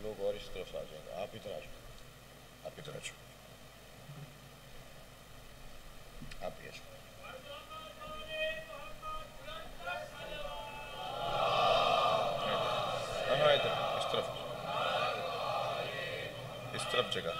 لوگ اور اس طرف آ جائیں گے. آپ ادھر آ جاؤ, آپ ادھر آ جاؤ, آپ بھی آ جاؤ. ہاں ادھر اس طرف جگہ.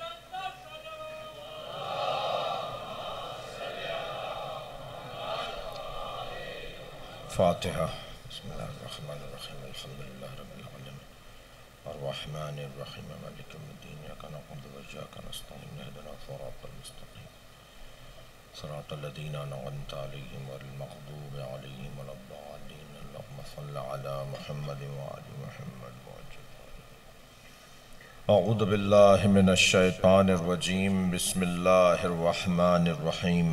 فاتحہ. بسم اللہ الرحمن الرحیم. الحمد للہ رب العالمین الرحمن الرحیم مالک یوم الدین. ایاک نعبد و ایاک نستعین. اهدنا الصراط المستقیم صراط الذین انعمت علیہم غیر المغضوب علیہم ولا الضالین. اللهم صل علی محمد وعلی محمد وعجل. اعوذ باللہ من الشیطان الرجیم. بسم اللہ الرحمن الرحیم.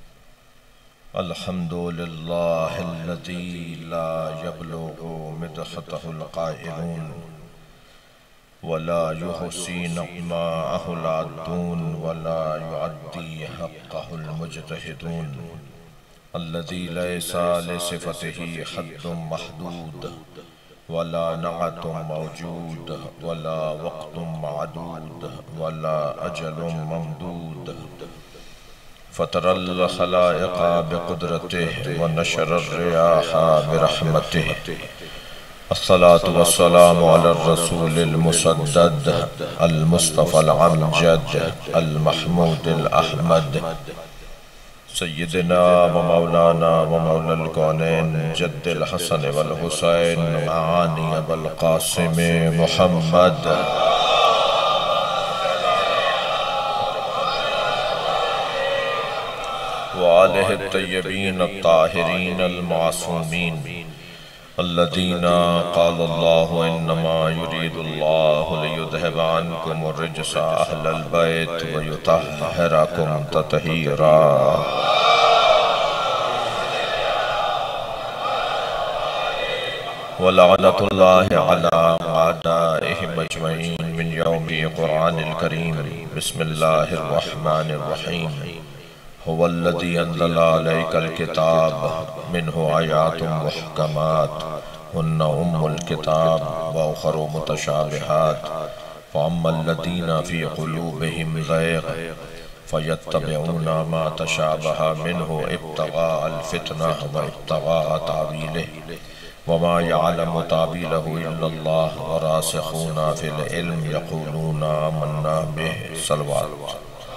الحمد للہ الذی لا یبلغ مدحتہ القائلون ولا یحصی نعماءہ العادون ولا یعدی حقہ المجتہدون. الذی لیس لصفتہ حد محدود ولا نعت موجود ولا وقت معدود ولا اجل ممدود. فطر الخلائق بقدرته ونشر الرياح برحمته. الصلاة والسلام على الرسول المسدد المصطفى العمجد المحمود الأحمد سيدنا ومولانا ومولى الكونين جد الحسن والحسين معاني أبا القاسم محمد وآله الطيبين الطاهرين المعصومين الذين قال الله إنما يريد الله ليذهب عنكم الرجس أهل البيت ويطهركم تطهيرا. ولعنة الله على أعدائهم أجمعين من يوم القرآن الكريم. بسم الله الرحمن الرحيم. هو الذي أنزل عليك الكتاب منه آيات محكمات هن أم الكتاب وأخر متشابهات فأما الذين في قلوبهم زيغ فيتبعون ما تشابه منه ابتغاء الفتنة وابتغاء تأويله وما يعلم تأويله إلا الله وراسخون في العلم يقولون آمنا به. صلوات.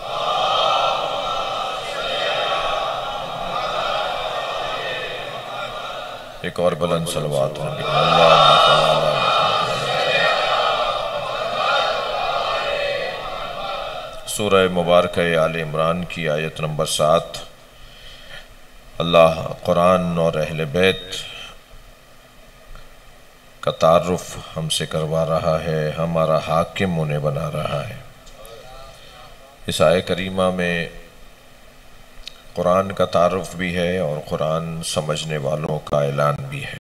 ایک اور بلند صلوات ہے. سورہ مبارکہ آل عمران کی آیت نمبر 7. اللہ قرآن اور اہل بیت کا تعارف ہم سے کروا رہا ہے, ہمارا حاکم انہیں بنا رہا ہے. اس آیت کریمہ میں قرآن کا تعارف بھی ہے اور قرآن سمجھنے والوں کا اعلان بھی ہے.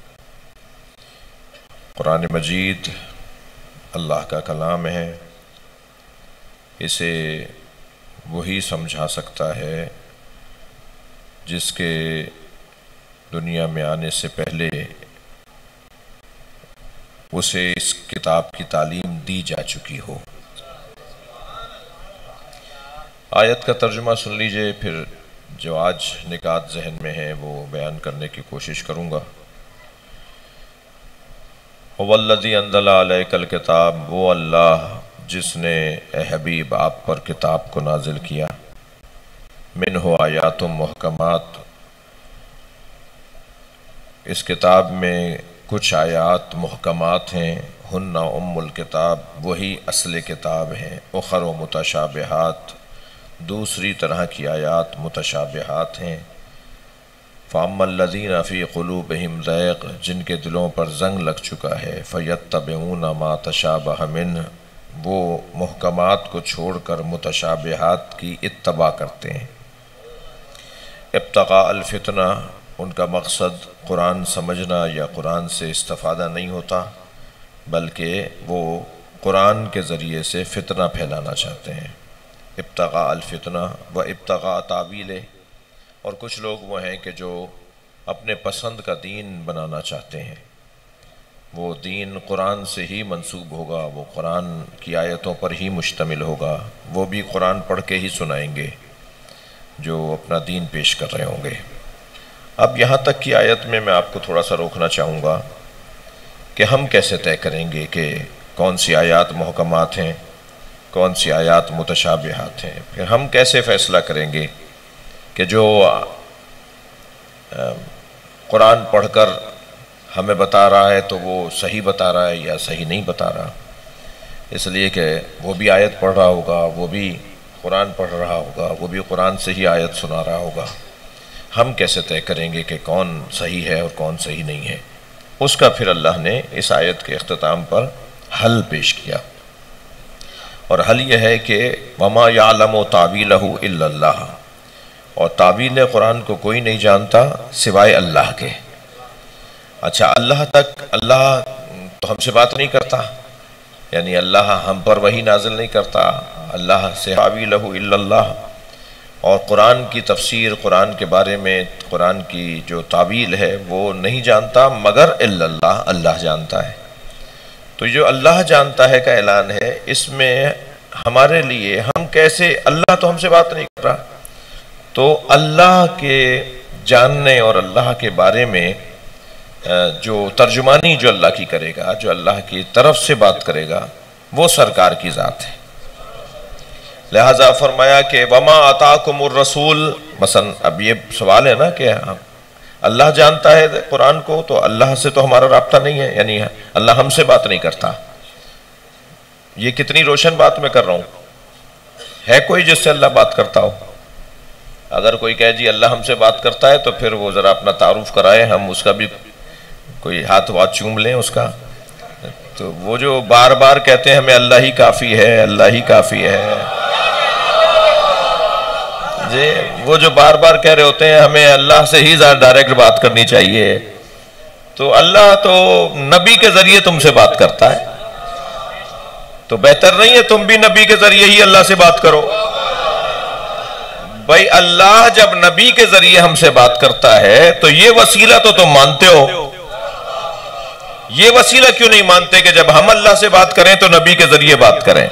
قرآن مجید اللہ کا کلام ہے. اسے وہی سمجھا سکتا ہے جس کے دنیا میں آنے سے پہلے اسے اس کتاب کی تعلیم دی جا چکی ہو. آیت کا ترجمہ سن لیجئے, پھر جو آج نکات ذہن میں ہیں وہ بیان کرنے کی کوشش کروں گا. هو الذی انزل علیک الکتاب, وہ اللہ جس نے اے حبیب آپ پر کتاب کو نازل کیا. منہ آیات محکمات, اس کتاب میں کچھ آیات محکمات ہیں. ہن ام الکتاب, وہی اصل کتاب ہیں. اخر متشابہات, دوسری طرح کی آیات متشابہات ہیں. فَأَمَّا الَّذِينَ فِي قُلُوبِهِمْ زَيْغٌ, جن کے دلوں پر زنگ لگ چکا ہے. فَيَتَّبِعُونَ مَا تَشَابَهَ مِنْهُ, وہ محکمات کو چھوڑ کر متشابہات کی اتباع کرتے ہیں. ابتغاء الفتنہ, ان کا مقصد قرآن سمجھنا یا قرآن سے استفادہ نہیں ہوتا, بلکہ وہ قرآن کے ذریعے سے فتنہ پھیلانا چاہتے ہیں. ابتغاء الفتنہ و ابتغاء تاویلہ, اور کچھ لوگ وہ ہیں کہ جو اپنے پسند کا دین بنانا چاہتے ہیں. وہ دین قرآن سے ہی منسوب ہوگا، وہ قرآن کی آیتوں پر ہی مشتمل ہوگا، وہ بھی قرآن پڑھ کے ہی سنائیں گے جو اپنا دین پیش کر رہے ہوں گے۔ اب یہاں تک کی آیت میں آپ کو تھوڑا سا روکنا چاہوں گا کہ ہم کیسے طے کریں گے کہ کون سی آیات محکمات ہیں، کون سی آیات متشابہات ہیں، پھر ہم کیسے فیصلہ کریں گے کہ جو قرآن پڑھ کر ہمیں بتا رہا ہے تو وہ صحیح بتا رہا ہے یا صحیح نہیں بتا رہا، اس لیے کہ وہ بھی آیت پڑھ رہا ہوگا، وہ بھی قرآن پڑھ رہا ہوگا، وہ بھی قرآن سے ہی آیت سنا رہا ہوگا۔ ہم کیسے طے کریں گے کہ کون صحیح ہے اور کون صحیح نہیں ہے؟ اس کا پھر اللہ نے اس آیت کے اختتام پر حل پیش کیا، اور حل یہ ہے کہ وَمَا يَعْلَمُ تَعْوِيلَهُ إِلَّا اللَّهُ، اور تعویل قرآن کو کوئی نہیں جانتا سوائے اللہ کے۔ اچھا، اللہ تو ہم سے بات نہیں کرتا، یعنی اللہ ہم پر وحی نازل نہیں کرتا، اللہ سے تعویلہ الا اللہ، اور قرآن کی تفسیر، قرآن کے بارے میں قرآن کی جو تعویل ہے وہ نہیں جانتا مگر الا اللہ، اللہ جانتا ہے۔ تو جو اللہ جانتا ہے کا اعلان ہے، اس میں ہمارے لیے ہم کیسے، اللہ تو ہم سے بات نہیں کر رہا، تو اللہ کے جاننے اور اللہ کے بارے میں جو ترجمانی جو اللہ کی کرے گا، جو اللہ کی طرف سے بات کرے گا، وہ سرکار کی ذات ہے۔ لہٰذا فرمایا کہ وَمَا آتَاكُمُ الرَّسُولُ، مثلا اب یہ سوال ہے نا کہ اللہ جانتا ہے قرآن کو، تو اللہ سے تو ہمارا رابطہ نہیں ہے، یعنی اللہ ہم سے بات نہیں کرتا۔ یہ کتنی روشن بات میں کر رہا ہوں، ہے کوئی جس سے اللہ بات کرتا ہو؟ اگر کوئی کہے جی اللہ ہم سے بات کرتا ہے تو پھر وہ ذرا اپنا تعارف کرائے، ہم اس کا بھی کوئی ہاتھ چوم لیں اس کا۔ تو وہ جو بار بار کہتے ہیں ہمیں اللہ ہی کافی ہے، اللہ ہی کافی ہے، جی وہ جو بار بار کہہ رہے ہوتے ہیں ہمیں اللہ سے ہی ڈائریکٹ بات کرنی چاہیے، تو اللہ تو نبی کے ذریعے تم سے بات کرتا ہے، تو بہتر نہیں ہے تم بھی نبی کے ذریعے ہی اللہ سے بات کرو؟ بھائی اللہ جب نبی کے ذریعے ہم سے بات کرتا ہے تو یہ وسیلہ تو تم مانتے ہو، یہ وسیلہ کیوں نہیں مانتے کہ جب ہم اللہ سے بات کریں تو نبی کے ذریعے بات کریں؟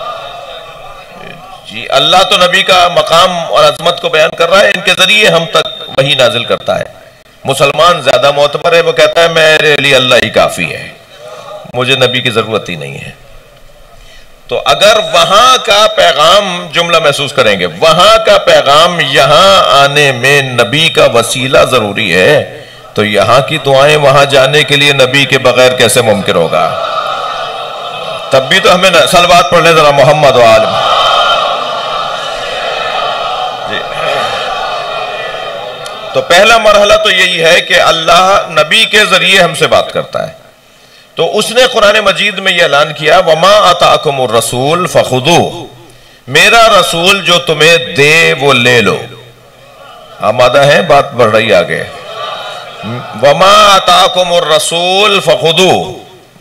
جی اللہ تو نبی کا مقام اور عظمت کو بیان کر رہا ہے، ان کے ذریعے ہم تک وحی نازل کرتا ہے۔ مسلمان زیادہ معتبر ہے، وہ کہتا ہے میرے لیے اللہ ہی کافی ہے، مجھے نبی کی ضرورت ہی نہیں ہے۔ تو اگر وہاں کا پیغام، جملہ محسوس کریں گے، وہاں کا پیغام یہاں آنے میں نبی کا وسیلہ ضروری ہے، تو یہاں کی دعائیں وہاں جانے کے لیے نبی کے بغیر کیسے ممکن ہوگا؟ تب بھی تو ہمیں صلوات پڑھ لیں ذرا محمد و آل محمد۔ جی تو پہلا مرحلہ تو یہی ہے کہ اللہ نبی کے ذریعے ہم سے بات کرتا ہے، تو اس نے قرآن مجید میں یہ اعلان کیا وَمَا آتَاكُمُ الرَّسُولُ فَخُذُوهُ، میرا رسول جو تمہیں دے وہ لے لو۔ آمادہ ہیں؟ بات بڑھ رہی آگے۔ وَمَا آتَاكُمُ الرَّسُولُ فَخُذُوهُ،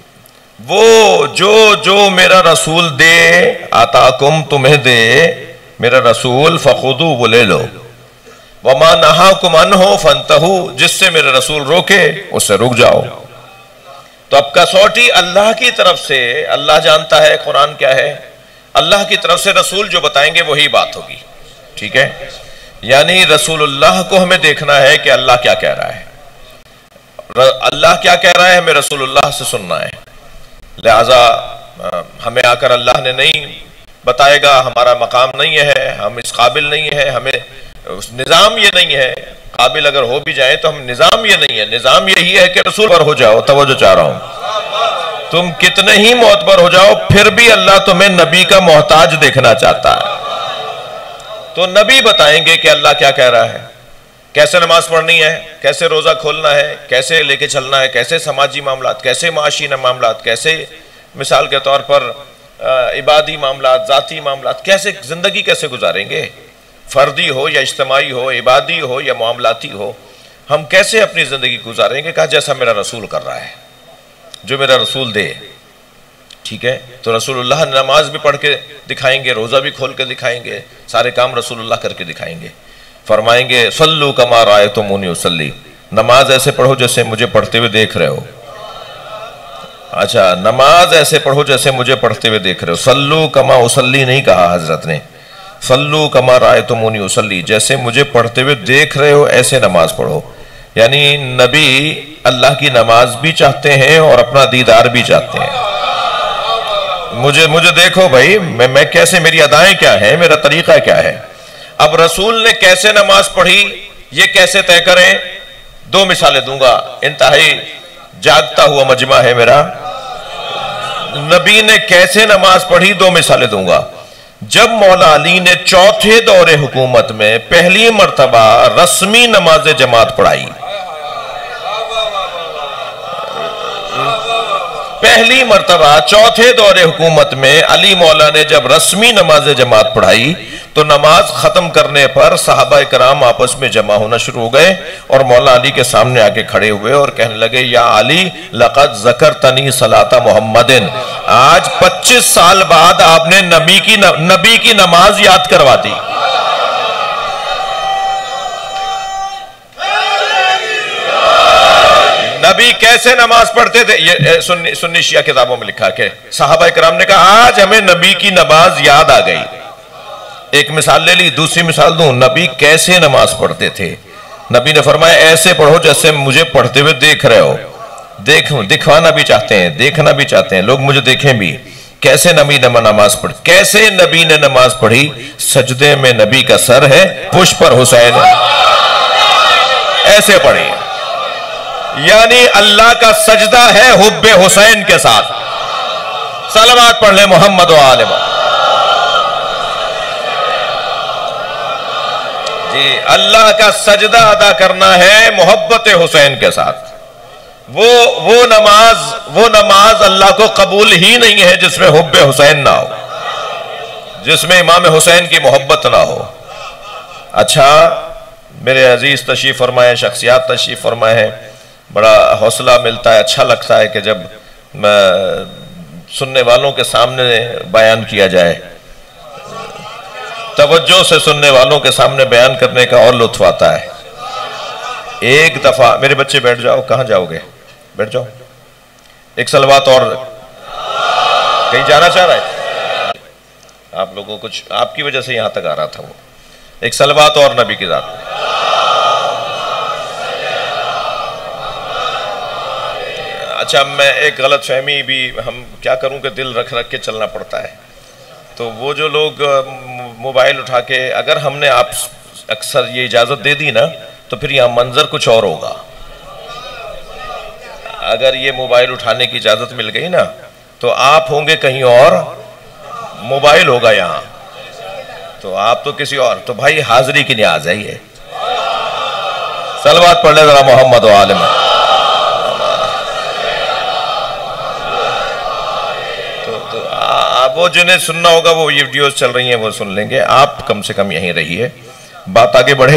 وہ جو میرا رسول دے، آتاکم تمہیں دے میرا رسول، فَخُذُوهُ وہ لے لو، وَمَا نَهَاكُمْ عَنْهُ فَانْتَهُوا جس سے میرا رسول روکے اس سے رک جاؤ۔ تو اب کسوٹی اللہ کی طرف سے، اللہ جانتا ہے قرآن کیا ہے، اللہ کی طرف سے رسول جو بتائیں گے وہی بات ہوگی، ٹھیک ہے؟ یعنی رسول اللہ کو ہمیں دیکھنا ہے کہ اللہ کیا کہہ رہا ہے، اللہ کیا کہہ رہا ہے ہمیں رسول اللہ سے سننا ہے۔ لہٰذا ہمیں آ کر اللہ نے نہیں بتائے گا، ہمارا مقام نہیں ہے، ہم اس قابل نہیں ہے، ہمیں نظام یہ نہیں ہے، قابل اگر ہو بھی جائیں تو ہم نظام یہ نہیں ہے، نظام یہی ہے کہ رسول پر ہو جاؤ۔ توجہ چاہ رہا ہوں، تم کتنے ہی معتبر ہو جاؤ پھر بھی اللہ تمہیں نبی کا محتاج دیکھنا چاہتا ہے، تو نبی بتائیں گے کہ اللہ کیا کہہ رہا ہے، کیسے نماز پڑھنی ہے، کیسے روزہ کھولنا ہے، کیسے لے کے چلنا ہے، کیسے سماجی معاملات، کیسے معاشی معاملات، کیسے مثال کے طور پر عبادی معاملات، ذاتی معاملات، کیسے زندگی کیسے گزاریں گے، فردی ہو یا اجتماعی ہو، عبادی ہو یا معاملاتی ہو، ہم کیسے اپنی زندگی گزاریں گے؟ کہا جیسا میرا رسول کر رہا ہے، جو میرا رسول دے، ٹھیک ہے؟ تو رسول اللہ نماز بھی پڑھ کے دکھائیں گے، روزہ بھی کھول کے دکھائیں گے، سارے کام رسول اللہ کر کے دکھائیں گے، فرمائیں گے صلو کما رأیتمونی اصلی، نماز ایسے پڑھو جیسے مجھے پڑھتے ہوئے دیکھ رہے ہو۔ اچھا، نماز ایسے پڑھو جیسے مجھے پڑھتے ہوئے دیکھ رہے ہو. سلو کما اسلی نہیں کہا حضرت نے، سلو کما رأیتمونی اسلی، جیسے مجھے پڑھتے ہوئے دیکھ رہے ہو ایسے نماز پڑھو. یعنی نبی اللہ کی نماز بھی چاہتے ہیں اور اپنا دیدار بھی چاہتے ہیں. مجھے دیکھو بھائی، میں کیسے، میری ادائیں کیا ہیں، میرا طریقہ کیا ہے. اب رسول نے کیسے نماز پڑھی یہ کیسے طے کریں؟ 2 مثالیں دوں گا، انتہائی جاگتا ہوا مجمع ہے میرا. نبی نے کیسے نماز پڑھی 2 مثالیں دوں گا. جب مولا علی نے چوتھے دور حکومت میں پہلی مرتبہ رسمی نماز جماعت پڑھائی، پہلی مرتبہ چوتھے دور حکومت میں علی مولا نے جب رسمی نماز جماعت پڑھائی تو نماز ختم کرنے پر صحابہ کرام آپس میں جمع ہونا شروع ہو گئے اور مولا علی کے سامنے آکے کھڑے ہوئے اور کہنے لگے، یا علی لقد ذکرتنی صلاۃ محمد، آج 25 سال بعد آپ نے نبی کی نماز یاد کروا دی. نبی کیسے نماز پڑھتے تھے؟ یہ سنی شیعہ کتابوں میں لکھا کہ صحابہ کرام نے کہا آج ہمیں نبی کی نماز یاد آ گئی. ایک مثال لے لی، دوسری مثال دوں. نبی کیسے نماز پڑھتے تھے؟ نبی نے فرمایا ایسے پڑھو جیسے مجھے پڑھتے ہوئے دیکھ رہے ہو. دکھوانا بھی چاہتے ہیں، دیکھنا بھی چاہتے ہیں، لوگ مجھے دیکھیں بھی. کیسے نبی نے نماز پڑھی؟ کیسے نبی نے نماز پڑھی؟ سجدے میں نبی کا سر ہے، پشت پر حسین ہے، ایسے پڑھی. یعنی اللہ کا سجدہ ہے حب حسین کے ساتھ. صلوات پڑھ لیں محمد و آل محمد. جی، اللہ کا سجدہ ادا کرنا ہے محبت حسین کے ساتھ. وہ نماز اللہ کو قبول ہی نہیں ہے جس میں حب حسین نہ ہو، جس میں امام حسین کی محبت نہ ہو. اچھا میرے عزیز تشریف فرمائے، شخصیات تشریف فرمائے ہیں، بڑا حوصلہ ملتا ہے، اچھا لگتا ہے کہ جب سننے والوں کے سامنے بیان کیا جائے، توجہ سے سننے والوں کے سامنے بیان کرنے کا اور لطف آتا ہے. ایک دفعہ میرے بچے بیٹھ جاؤ، کہاں جاؤ گے؟ بیٹھ جاؤ. ایک صلوات اور، کہیں جانا چاہ رہا ہے آپ لوگوں؟ کچھ آپ کی وجہ سے یہاں تک آ رہا تھا. وہ ایک صلوات اور نبی کی ذات. اچھا، میں ایک غلط فہمی بھی، ہم کیا کروں کہ دل رکھ کے چلنا پڑتا ہے. تو وہ جو لوگ موبائل اٹھا کے، اگر ہم نے آپ اکثر یہ اجازت دے دی نا تو پھر یہاں منظر کچھ اور ہوگا. اگر یہ موبائل اٹھانے کی اجازت مل گئی نا تو آپ ہوں گے کہیں اور، موبائل ہوگا یہاں، تو آپ تو کسی اور. تو بھائی حاضری کی نیاز ہے یہ. صلوات پڑھ لے ذرا محمد و آل محمد. وہ جنہیں سننا ہوگا وہ یہ ویڈیوز چل رہی ہیں وہ سن لیں گے. آپ کم سے کم یہیں رہیے، بات آگے بڑھے.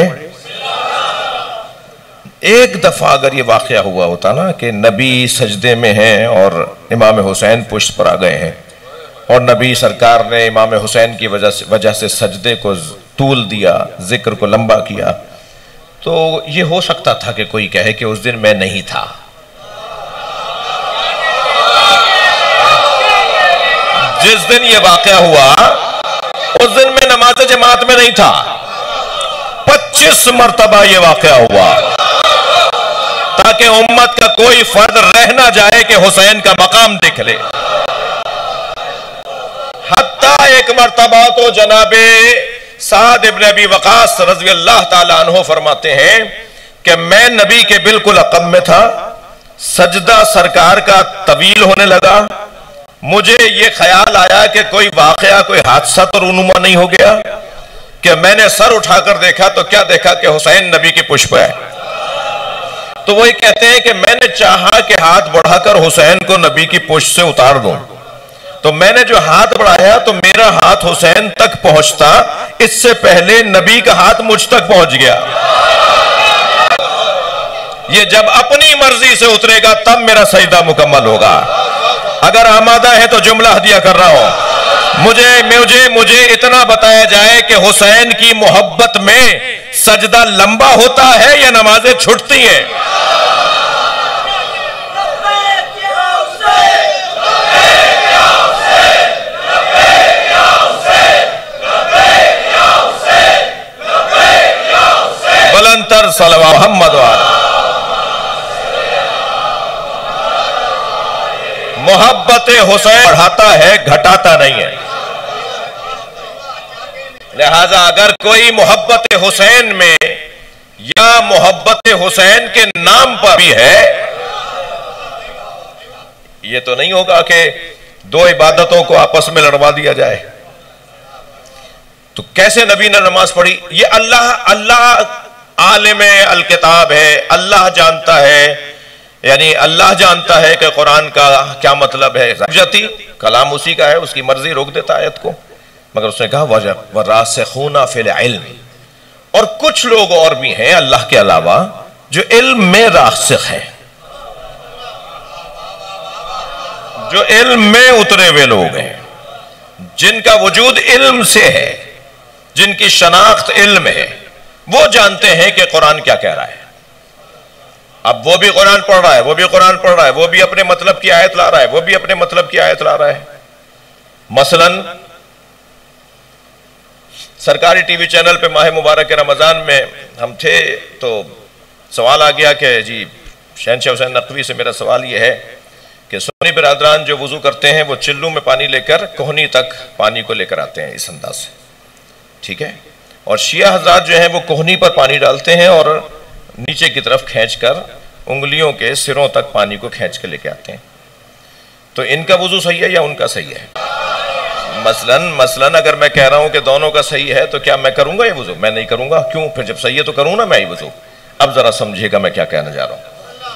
ایک دفعہ اگر یہ واقعہ ہوا ہوتا نا کہ نبی سجدے میں ہیں اور امام حسین پشت پر آ گئے ہیں اور نبی سرکار نے امام حسین کی وجہ سے سجدے کو طول دیا، ذکر کو لمبا کیا، تو یہ ہو سکتا تھا کہ کوئی کہے کہ اس دن میں نہیں تھا. جس دن یہ واقعہ ہوا اس دن میں نماز جماعت میں نہیں تھا. 25 مرتبہ یہ واقعہ ہوا تاکہ امت کا کوئی فرد رہ نہ جائے کہ حسین کا مقام دیکھ لے. حتیٰ ایک مرتبہ تو جناب سعد ابن ابی وقاص رضی اللہ تعالیٰ عنہ فرماتے ہیں کہ میں نبی کے بالکل عقب میں تھا، سجدہ سرکار کا طویل ہونے لگا. مجھے یہ خیال آیا کہ کوئی واقعہ، کوئی حادثہ تو رونما نہیں ہو گیا، کہ میں نے سر اٹھا کر دیکھا تو کیا دیکھا کہ حسین نبی کی پشت پہ ہے. تو وہی کہتے ہیں کہ میں نے چاہا کہ ہاتھ بڑھا کر حسین کو نبی کی پشت سے اتار دوں، تو میں نے جو ہاتھ بڑھایا تو میرا ہاتھ حسین تک پہنچتا، اس سے پہلے نبی کا ہاتھ مجھ تک پہنچ گیا. یہ جب اپنی مرضی سے اترے گا تب میرا سجدہ مکمل ہوگا. اگر آمادہ ہے تو جملہ ہدیہ کر رہا ہوں. مجھے اتنا بتایا جائے کہ حسین کی محبت میں سجدہ لمبا ہوتا ہے یا نمازیں چھٹتی ہیں؟ در صلوات محمد والا. محبت حسین بڑھاتا ہے گھٹاتا نہیں ہے. لہذا اگر کوئی محبت حسین میں یا محبت حسین کے نام پر بھی ہے، یہ تو نہیں ہوگا کہ دو عبادتوں کو آپس میں لڑوا دیا جائے. تو کیسے نبی نے نماز پڑھی؟ یہ اللہ عالم الکتاب ہے، اللہ جانتا ہے، یعنی اللہ جانتا ہے کہ قرآن کا کیا مطلب ہے. جاتی کلام اسی کا ہے، اس کی مرضی روک دیتا آیت کو، مگر اس نے کہا وَرَاسِخُونَ فِي الْعِلْمِ. اور کچھ لوگ اور بھی ہیں اللہ کے علاوہ جو علم میں راسخ ہیں، جو علم میں اترے ہوئے لوگ ہیں، جن کا وجود علم سے ہے، جن کی شناخت علم ہے، وہ جانتے ہیں کہ قرآن کیا کہہ رہا ہے. اب وہ بھی قرآن پڑھ رہا ہے، وہ بھی قرآن پڑھ رہا ہے، وہ بھی اپنے مطلب کی آیت لا رہا ہے، وہ بھی اپنے مطلب کی آیت لا رہا ہے. مثلا سرکاری ٹی وی چینل پہ ماہ مبارک رمضان میں ہم تھے تو سوال آ گیا کہ جی شہنشاہ حسین نقوی سے میرا سوال یہ ہے کہ سنی برادران جو وضو کرتے ہیں وہ چلو میں پانی لے کر کوہنی تک پانی کو لے کر آتے ہیں اس انداز سے، ٹھیک ہے، اور شیعہ حضرات جو ہیں وہ کوہنی پر پانی ڈالتے ہیں اور نیچے کی طرف کھینچ کر انگلیوں کے سروں تک پانی کو کھینچ کے لے کے آتے ہیں. تو ان کا وضو صحیح ہے یا ان کا صحیح ہے؟ مثلاً اگر میں کہہ رہا ہوں کہ دونوں کا صحیح ہے تو کیا میں کروں گا یہ وضو؟ میں نہیں کروں گا. کیوں؟ پھر جب صحیح ہے تو کروں نا میں یہ وضو. اب ذرا سمجھیے گا میں کیا کہنا جا رہا ہوں.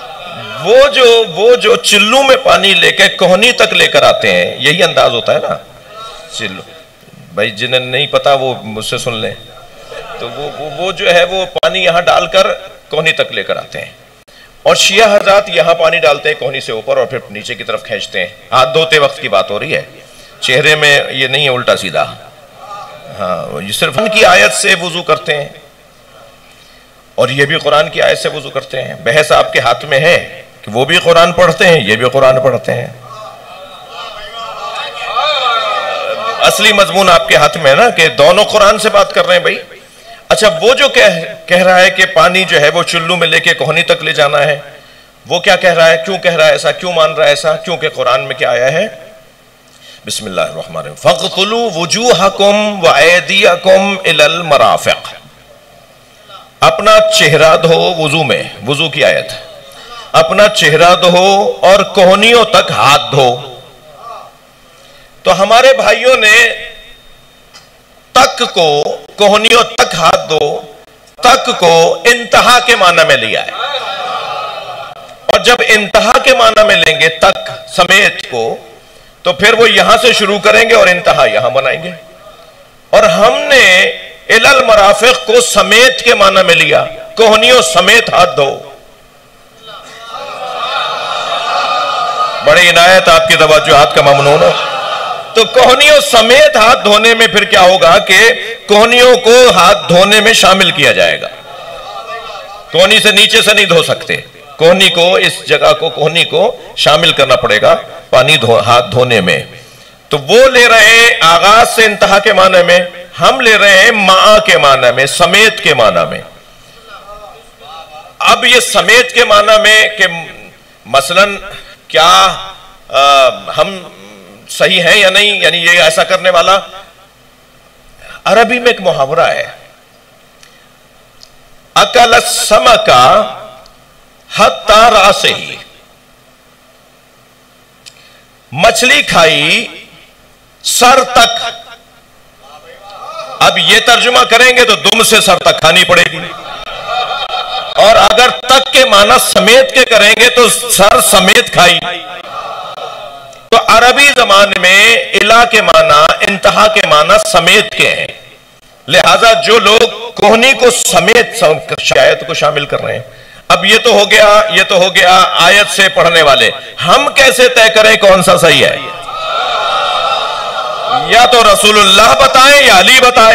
وہ جو چلو میں پانی لے کے کوہنی تک لے کر آتے ہیں، یہی انداز ہوتا ہے نا چلو. بھائی جنہیں نہیں پتا وہ مجھ سے سن لیں. تو وہ جو ہے وہ پانی یہاں ڈال کر کوہنی تک لے کر آتے ہیں، اور شیعہ حضرات یہاں پانی ڈالتے ہیں کوہنی سے اوپر اور پھر نیچے کی طرف کھینچتے ہیں. ہاتھ دھوتے وقت کی بات ہو رہی ہے، چہرے میں یہ نہیں ہے الٹا سیدھا. ہاں، یہ صرف ان کی آیت سے وضو کرتے ہیں، اور یہ بھی قرآن کی آیت سے وضو کرتے ہیں. بحث آپ کے ہاتھ میں ہے کہ وہ بھی قرآن پڑھتے ہیں، یہ بھی قرآن پڑھتے ہیں. اصلی مضمون آپ کے ہاتھ میں ہے نا کہ دونوں قرآن سے بات کر رہے ہیں. بھائی اچھا، وہ جو کہہ رہا ہے کہ پانی جو ہے وہ چلو میں لے کے کوہنی تک لے جانا ہے، وہ کیا کہہ رہا ہے؟ کیوں کہہ رہا ہے ایسا؟ کیوں مان رہا ہے ایسا؟ کیونکہ قرآن میں کیا آیا ہے؟ بسم اللہ الرحمن الرحیم فَاغْسِلُوا وُجُوهَكُمْ وَأَيْدِيَكُمْ إِلَى الْمَرَافِقِ. اپنا چہرہ دھو، وضو میں، وضو کی آیت، اپنا چہرہ دھو اور کوہنیوں تک ہاتھ دھو. تو ہمارے بھائیوں نے تک کو، کوہنیوں تک ہاتھ دو، تک کو انتہا کے معنی میں لیا ہے. اور جب انتہا کے معنی میں لیں گے تک سمیت کو، تو پھر وہ یہاں سے شروع کریں گے اور انتہا یہاں بنائیں گے. اور ہم نے الی المرافق کو سمیت کے معنی میں لیا، کوہنیوں سمیت ہاتھ دھو. بڑی عنایت آپ کی توجہات کا ممنون ہو. تو کوہنیوں سمیت ہاتھ دھونے میں پھر کیا ہوگا کہ کوہنیوں کو ہاتھ دھونے میں شامل کیا جائے گا. کوہنی سے نیچے سے نہیں دھو سکتے، کوہنی کو، اس جگہ کو، کوہنی کو شامل کرنا پڑے گا پانی ہاتھ دھونے میں. تو وہ لے رہے ہیں آغاز سے انتہا کے معنی میں، ہم لے رہے ہیں مع کے معنی میں، سمیت کے معنی میں. اب یہ سمیت کے معنی میں کہ مثلاً کیا ہم صحیح ہیں یا نہیں، یعنی یہ ایسا کرنے والا. عربی میں ایک محاورہ ہے، اکل السمک حتی راسہ، مچھلی کھائی سر تک. اب یہ ترجمہ کریں گے تو دم سے سر تک کھانی پڑے گی، اور اگر تک کے معنی سمیت کے کریں گے تو سر سمیت کھائی. تو عربی زبان میں الا کے معنی، انتہا کے معنی سمیت کے ہیں. لہذا جو لوگ کوہنی کو سمیت شاید کو شامل کر رہے ہیں. اب یہ تو ہو گیا آیت سے پڑھنے والے. ہم کیسے طے کریں کون سا صحیح ہے؟ یا تو رسول اللہ بتائیں یا علی بتائیں.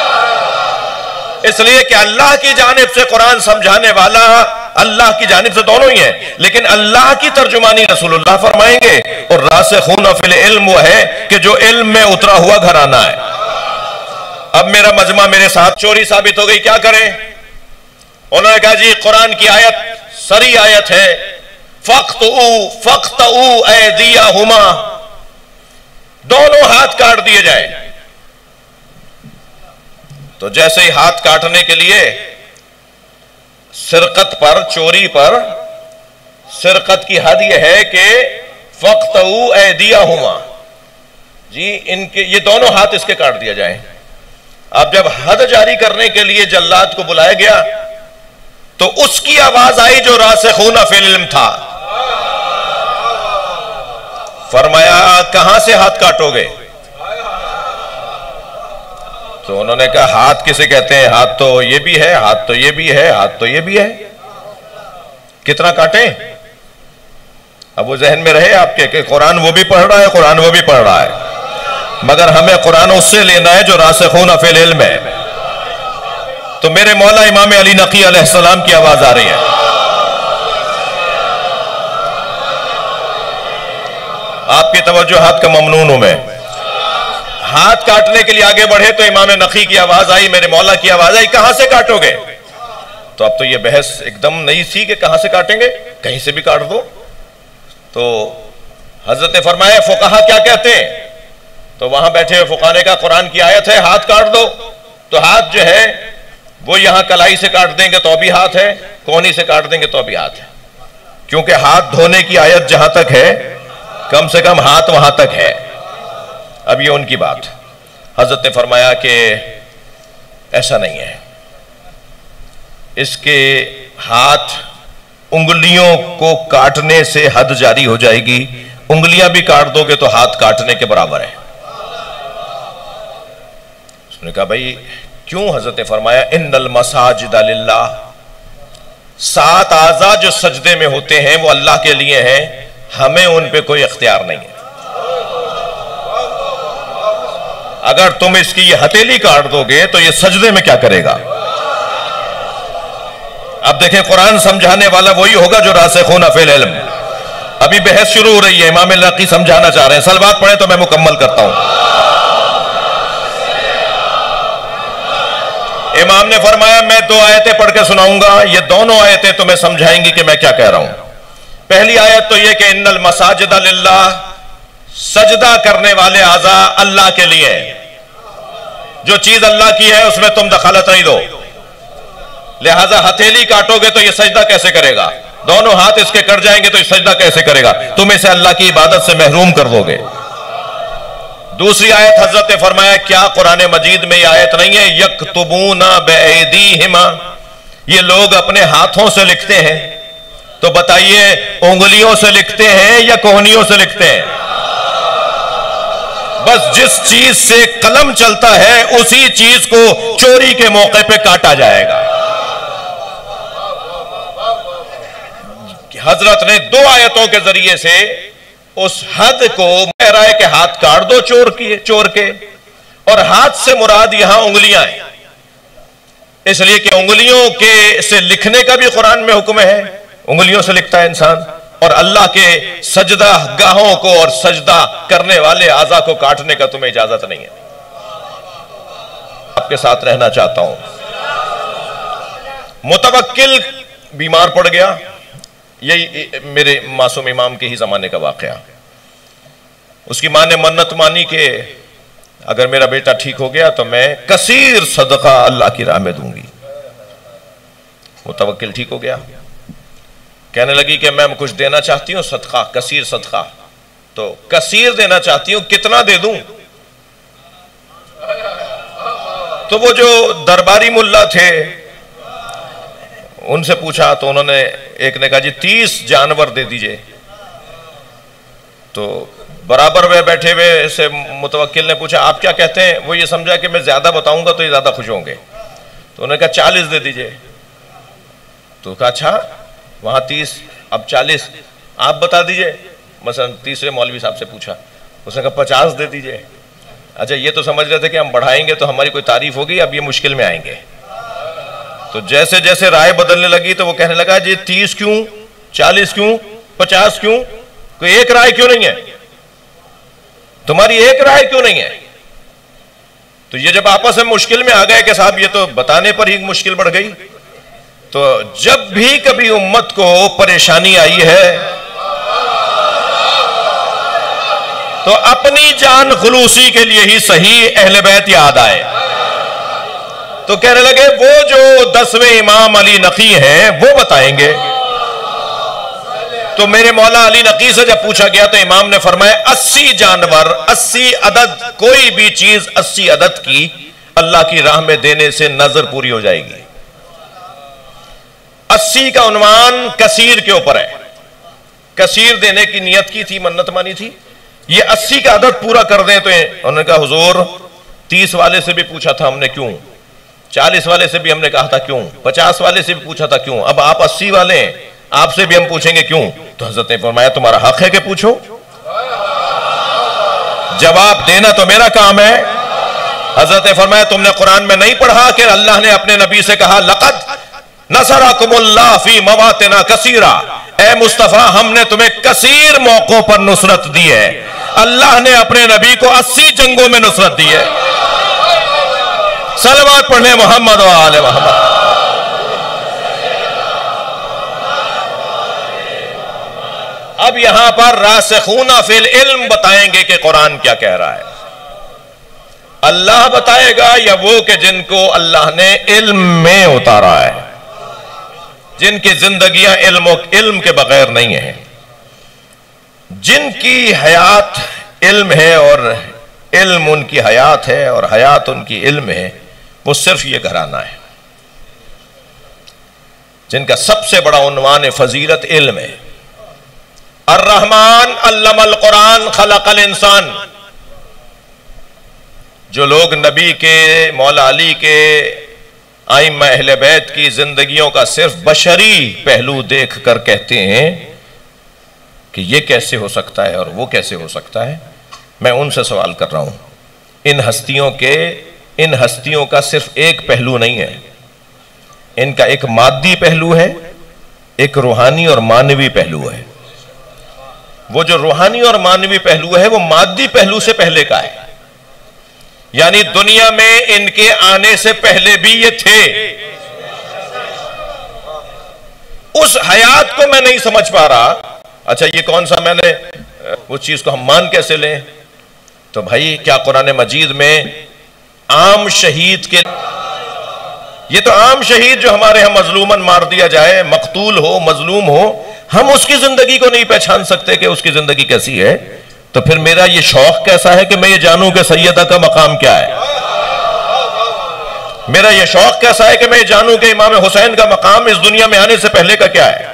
اس لیے کہ اللہ کی جانب سے قرآن سمجھانے والا اللہ کی جانب سے دونوں ہی ہیں، لیکن اللہ کی ترجمانی رسول اللہ فرمائیں گے. اور راسخون فی العلم وہ ہے کہ جو علم میں اترا ہوا گھرانہ ہے. اب میرا مجمع میرے ساتھ چوری ثابت ہو گئی، کیا کریں؟ انہوں نے کہا جی قرآن کی آیت سری آیت ہے، فَقْطَعُوا أَيْدِيَهُمَا، دونوں ہاتھ کاٹ دیے جائیں۔ تو جیسے ہی ہاتھ کاٹنے کے لیے سرقت پر، چوری پر، سرقت کی حد یہ ہے کہ فَقْطَعُوا أَيْدِيَهُمَا، جی ان کے یہ دونوں ہاتھ اس کے کاٹ دیا جائیں۔ اب جب حد جاری کرنے کے لیے جلاد کو بلایا گیا تو اس کی آواز آئی جو راسخون فی العلم تھا، فرمایا کہاں سے ہاتھ کاٹو گے؟ تو انہوں نے کہا ہاتھ کسے کہتے ہیں؟ ہاتھ تو یہ بھی ہے، ہاتھ تو یہ بھی ہے، ہاتھ تو یہ بھی ہے، کتنا کاٹیں؟ اب وہ ذہن میں رہے آپ کے کہ قرآن وہ بھی پڑھ رہا ہے، قرآن وہ بھی پڑھ رہا ہے، مگر ہمیں قرآن اس سے لینا ہے جو راسخون فی العلم ہے۔ تو میرے مولا امام علی نقی علیہ السلام کی آواز آ رہی ہے۔ آپ کی توجہات کا ممنون ہوں میں۔ ہاتھ کاٹنے کے لیے آگے بڑھے تو امام نقی کی آواز آئی، میرے مولا کی آواز آئی، کہاں سے کاٹو گے؟ تو اب تو یہ بحث ایک دم نہیں تھی کہ کہاں سے کاٹیں گے، کہیں سے بھی کاٹ دو۔ تو حضرت نے فرمایا فقہا کیا کہتے ہیں؟ تو وہاں بیٹھے ہوئے فقہا نے کہا قرآن کی آیت ہے ہاتھ کاٹ دو، تو ہاتھ جو ہے وہ یہاں کلائی سے کاٹ دیں گے تو بھی ہاتھ ہے، کونی سے کاٹ دیں گے تو بھی ہاتھ ہے، کیونکہ ہاتھ دھونے کی آیت جہاں تک ہے کم سے کم ہاتھ وہاں تک ہے۔ اب یہ ان کی بات۔ حضرت نے فرمایا کہ ایسا نہیں ہے، اس کے ہاتھ انگلیوں کو کاٹنے سے حد جاری ہو جائے گی، انگلیاں بھی کاٹ دو گے تو ہاتھ کاٹنے کے برابر ہے۔ اس نے کہا بھائی کیوں؟ حضرت نے فرمایا ان المساجد للہ، 7 اعضاء جو سجدے میں ہوتے ہیں وہ اللہ کے لیے ہیں، ہمیں ان پہ کوئی اختیار نہیں ہے۔ اگر تم اس کی یہ ہتھیلی کاٹ دو گے تو یہ سجدے میں کیا کرے گا؟ اب دیکھیں قرآن سمجھانے والا وہی ہوگا جو راسخون فی العلم۔ ابھی بحث شروع ہو رہی ہے، امام نقی سمجھانا چاہ رہے ہیں، صلوات پڑھیں تو میں مکمل کرتا ہوں۔ امام نے فرمایا میں 2 آیتیں پڑھ کے سناؤں گا، یہ دونوں آیتیں تمہیں سمجھائیں گی کہ میں کیا کہہ رہا ہوں۔ پہلی آیت تو یہ کہ ان المساجد للہ، سجدہ کرنے والے اعضاء اللہ کے لیے، جو چیز اللہ کی ہے اس میں تم دخالت نہیں دو، لہذا ہتھیلی کاٹو گے تو یہ سجدہ کیسے کرے گا؟ دونوں ہاتھ اس کے کٹ جائیں گے تو یہ سجدہ کیسے کرے گا؟ تم اسے اللہ کی عبادت سے محروم کر دو گے۔ دوسری آیت حضرت نے فرمایا کیا قرآن مجید میں یہ آیت نہیں ہے یکتبون بأیدیہم، یہ لوگ اپنے ہاتھوں سے لکھتے ہیں، تو بتائیے انگلیوں سے لکھتے ہیں یا کوہنیوں سے لکھتے ہیں؟ بس جس چیز سے قلم چلتا ہے اسی چیز کو چوری کے موقع پہ کاٹا جائے گا۔ حضرت نے 2 آیتوں کے ذریعے سے اس حد کو کہہ رہا ہے کہ ہاتھ کاٹ دو چور کے، اور ہاتھ سے مراد یہاں انگلیاں ہیں، اس لیے کہ انگلیوں کے سے لکھنے کا بھی قرآن میں حکم ہے، انگلیوں سے لکھتا ہے انسان، اور اللہ کے سجدہ گاہوں کو اور سجدہ کرنے والے اعضاء کو کاٹنے کا تمہیں اجازت نہیں ہے۔ آپ کے ساتھ رہنا چاہتا ہوں۔ متوکل بیمار پڑ گیا، یہی میرے معصوم امام کے ہی زمانے کا واقعہ۔ اس کی ماں نے منت مانی کہ اگر میرا بیٹا ٹھیک ہو گیا تو میں کثیر صدقہ اللہ کی راہ میں دوں گی۔ متوکل ٹھیک ہو گیا، کہنے لگی کہ میں کچھ دینا چاہتی ہوں صدقہ، کثیر صدقہ، تو کثیر دینا چاہتی ہوں، کتنا دے دوں؟ تو وہ جو درباری ملا تھے ان سے پوچھا تو انہوں نے ایک نے کہا جی 30 جانور دے دیجئے۔ تو برابر میں بیٹھے ہوئے سے متوکل نے پوچھا آپ کیا کہتے ہیں؟ وہ یہ سمجھا کہ میں زیادہ بتاؤں گا تو یہ زیادہ خوش ہوں گے، تو انہوں نے کہا 40 دے دیجئے۔ تو کہا اچھا وہاں 30 اب 40 آپ بتا دیجئے۔ مثلا تیسرے مولوی صاحب سے پوچھا، اس نے کہا 50 دے دیجئے۔ اچھا یہ تو سمجھ رہے تھے کہ ہم بڑھائیں گے تو ہماری کوئی تعریف ہوگی، اب یہ مشکل میں آئیں گے۔ تو جیسے جیسے رائے بدلنے لگی تو وہ کہنے لگا جی 30 کیوں، 40 کیوں، 50 کیوں، کوئی ایک رائے کیوں نہیں ہے؟ تمہاری ایک رائے کیوں نہیں ہے؟ تو یہ جب آپس میں مشکل میں آ گئے کہ صاحب یہ تو بتانے پر ہی مشکل بڑھ گئی، تو جب بھی کبھی امت کو پریشانی آئی ہے تو اپنی جان خلوصی کے لیے ہی صحیح اہل بیت یاد آئے. تو کہنے لگے وہ جو 10ویں امام علی نقی ہیں وہ بتائیں گے. تو میرے مولا علی نقی سے جب پوچھا گیا تو امام نے فرمایا 80 جانور 80 عدد کوئی بھی چیز 80 عدد کی اللہ کی راہ میں دینے سے نظر پوری ہو جائے گی. 80 کا عنوان کثیر کے اوپر ہے. کثیر دینے کی نیت کی تھی, منت مانی تھی. یہ 80 کا عدد پورا کر دیں تو انہوں نے کہا حضور 30 والے سے بھی پوچھا تھا ہم نے کیوں, 40 والے سے بھی ہم نے کہا تھا کیوں, 50 والے سے بھی پوچھا تھا کیوں, اب آپ 80 والے ہیں آپ سے بھی ہم پوچھیں گے کیوں. تو حضرت نے فرمایا تمہارا حق ہے کہ پوچھو, جواب دینا تو میرا کام ہے. حضرت نے فرمایا تم نے قرآن میں نہیں پڑھا کہ اللہ نے اپنے نبی سے کہا لقد نصرکم اللہ فی مواطن کثیرہ, اے مصطفیٰ ہم نے تمہیں کثیر موقعوں پر نصرت دی ہے. اللہ نے اپنے نبی کو 80 جنگوں میں نصرت دی ہے. صلوات پڑھنے محمد و آل محمد. اب یہاں پر راسخون فی العلم بتائیں گے کہ قرآن کیا کہہ رہا ہے. اللہ بتائے گا یا وہ کہ جن کو اللہ نے علم میں اتارا ہے, جن کی زندگیاں علم کے بغیر نہیں ہیں, جن کی حیات علم ہے اور علم ان کی حیات ہے اور حیات ان کی علم ہے, وہ صرف یہ گھرانہ ہے جن کا سب سے بڑا عنوان فضیلت علم ہے. الرحمن علم القرآن خلق الانسان. جو لوگ نبی کے, مولا علی کے, ائمہ اہل بیت کی زندگیوں کا صرف بشری پہلو دیکھ کر کہتے ہیں کہ یہ کیسے ہو سکتا ہے اور وہ کیسے ہو سکتا ہے, میں ان سے سوال کر رہا ہوں. ان ہستیوں کا صرف ایک پہلو نہیں ہے, ان کا ایک مادی پہلو ہے, ایک روحانی اور مانوی پہلو ہے. وہ جو روحانی اور مانوی پہلو ہے وہ مادی پہلو سے پہلے کا ہے, یعنی دنیا میں ان کے آنے سے پہلے بھی یہ تھے. اس حیات کو میں نہیں سمجھ پا رہا. اچھا یہ کون سا, میں نے اس چیز کو ہم مان کیسے لیں؟ تو بھائی کیا قرآن مجید میں عام شہید کے, یہ تو عام شہید جو ہمارے ہاں مظلومن مار دیا جائے, مقتول ہو, مظلوم ہو, ہم اس کی زندگی کو نہیں پہچان سکتے کہ اس کی زندگی کیسی ہے. تو پھر میرا یہ شوق کیسا ہے کہ میں یہ جانوں کہ سیدہ کا مقام کیا ہے. میرا یہ شوق کیسا ہے کہ میں یہ جانوں کہ امام حسین کا مقام اس دنیا میں آنے سے پہلے کا کیا ہے.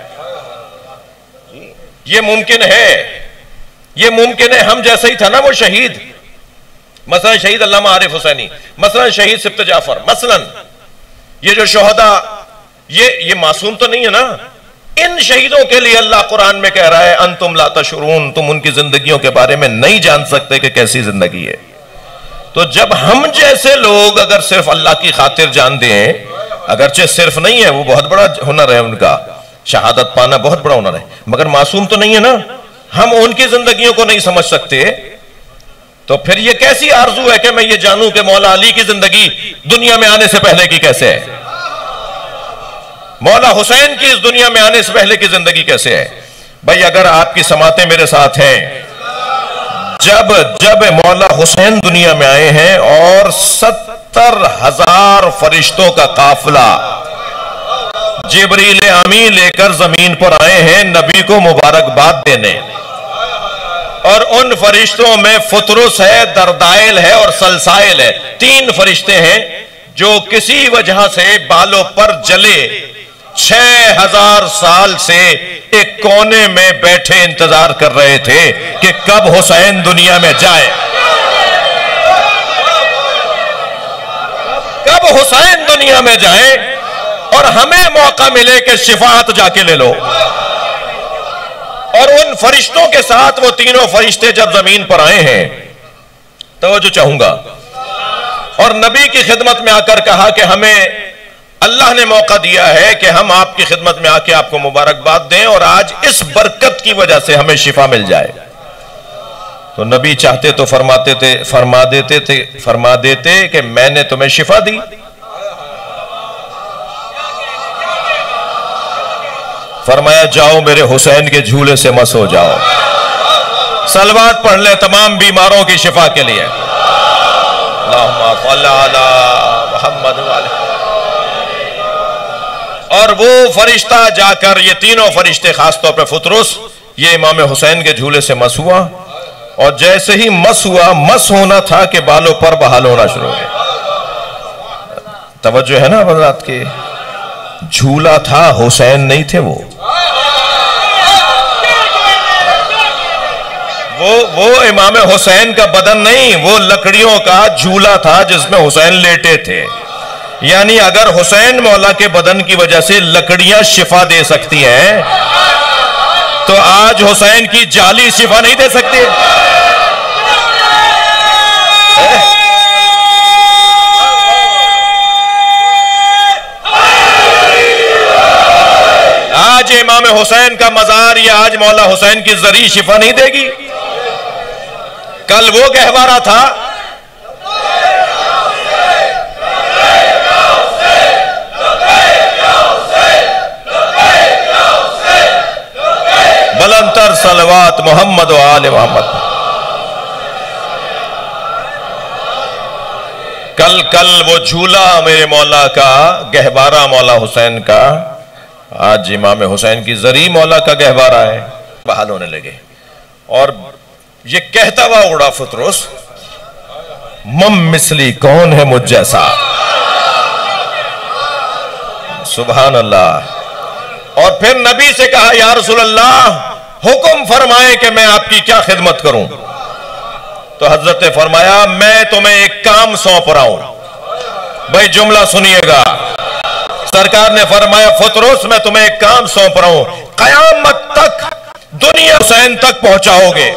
یہ ممکن ہے, یہ ممکن ہے. ہم جیسا ہی تھا نا وہ شہید, مثلا شہید علامہ عارف حسینی, مثلا شہید سبت جعفر, مثلا یہ جو شہداء, یہ معصوم تو نہیں ہے نا. ان شہیدوں کے لیے اللہ قرآن میں کہہ رہا ہے انتم لا تشعرون, تم ان کی زندگیوں کے بارے میں نہیں جان سکتے کہ کیسی زندگی ہے. تو جب ہم جیسے لوگ اگر صرف اللہ کی خاطر جان دیں, اگرچہ صرف نہیں ہے, وہ بہت بڑا ہنر ہے ان کا, شہادت پانا بہت بڑا ہنر ہے, مگر معصوم تو نہیں ہے نا. ہم ان کی زندگیوں کو نہیں سمجھ سکتے. تو پھر یہ کیسی آرزو ہے کہ میں یہ جانوں کہ مولا علی کی زندگی دنیا میں آنے سے پہلے کی کیسے ہے, مولا حسین کی اس دنیا میں آنے سے پہلے کی زندگی کیسے ہے. بھائی اگر آپ کی سماعتیں میرے ساتھ ہیں, جب مولا حسین دنیا میں آئے ہیں اور 70,000 فرشتوں کا قافلہ جبریل امین لے کر زمین پر آئے ہیں نبی کو مبارکباد دینے, اور ان فرشتوں میں فطرس ہے, دردائل ہے اور سلسائل ہے, 3 فرشتے ہیں جو کسی وجہ سے بالوں پر جلے 6,000 سال سے ایک کونے میں بیٹھے انتظار کر رہے تھے کہ کب حسین دنیا میں جائے, کب حسین دنیا میں جائے اور ہمیں موقع ملے کہ شفاعت جا کے لے لو. اور ان فرشتوں کے ساتھ وہ تینوں فرشتے جب زمین پر آئے ہیں, توجہ چاہوں گا, اور نبی کی خدمت میں آ کر کہا کہ ہمیں اللہ نے موقع دیا ہے کہ ہم آپ کی خدمت میں آ کے آپ کو مبارکباد دیں اور آج اس برکت کی وجہ سے ہمیں شفا مل جائے. تو نبی چاہتے تو فرما دیتے کہ میں نے تمہیں شفا دی. فرمایا جاؤ میرے حسین کے جھولے سے مس ہو جاؤ. صلوات پڑھ لے تمام بیماروں کی شفا کے لیے. اللہم صلی علی محمد وعلی. اور وہ فرشتہ جا کر، یہ تینوں فرشتے خاص طور پہ فطرس، یہ امام حسین کے جھولے سے مس ہوا، اور جیسے ہی مس ہوا، مس ہونا تھا کہ بالوں پر بحال ہونا شروع ہو گئے. توجہ ہے نا حضرات کے؟ جھولا تھا، حسین نہیں تھے. وہ امام حسین کا بدن نہیں، وہ لکڑیوں کا جھولا تھا جس میں حسین لیٹے تھے. یعنی اگر حسین مولا کے بدن کی وجہ سے لکڑیاں شفا دے سکتی ہیں تو آج حسین کی جالی شفا نہیں دے سکتی. آج امام حسین کا مزار یا آج مولا حسین کی زری شفا نہیں دے گی. کل وہ گہوارہ تھا، بلندتر صلوات محمد و آل محمد. کل وہ جھولا میرے مولا کا، گہوارہ مولا حسین کا، آج امام حسین کی زری مولا کا گہوارہ ہے. بحال ہونے لگے اور یہ کہتا ہوا اڑا فطرس، مم مثلی کون ہے مجھ جیسا. سبحان اللہ. اور پھر نبی سے کہا یا رسول اللہ حکم فرمائے کہ میں آپ کی کیا خدمت کروں. تو حضرت نے فرمایا میں تمہیں ایک کام سونپ رہا ہوں. بھائی جملہ سنیے گا. سرکار نے فرمایا فطرس میں تمہیں ایک کام سونپ رہا ہوں، قیامت تک دنیا حسین تک پہنچاؤ گے.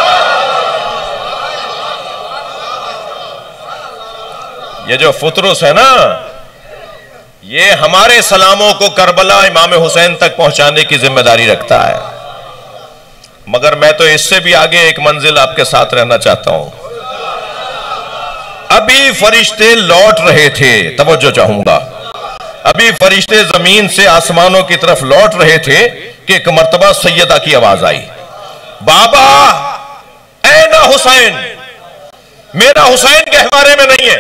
یہ جو فطرس ہے نا، یہ ہمارے سلاموں کو کربلا امام حسین تک پہنچانے کی ذمہ داری رکھتا ہے. مگر میں تو اس سے بھی آگے ایک منزل آپ کے ساتھ رہنا چاہتا ہوں. ابھی فرشتے لوٹ رہے تھے، توجہ چاہوں گا، ابھی فرشتے زمین سے آسمانوں کی طرف لوٹ رہے تھے کہ ایک مرتبہ سیدہ کی آواز آئی، بابا اے نا حسین، میرا حسین گہوارے میں نہیں ہے،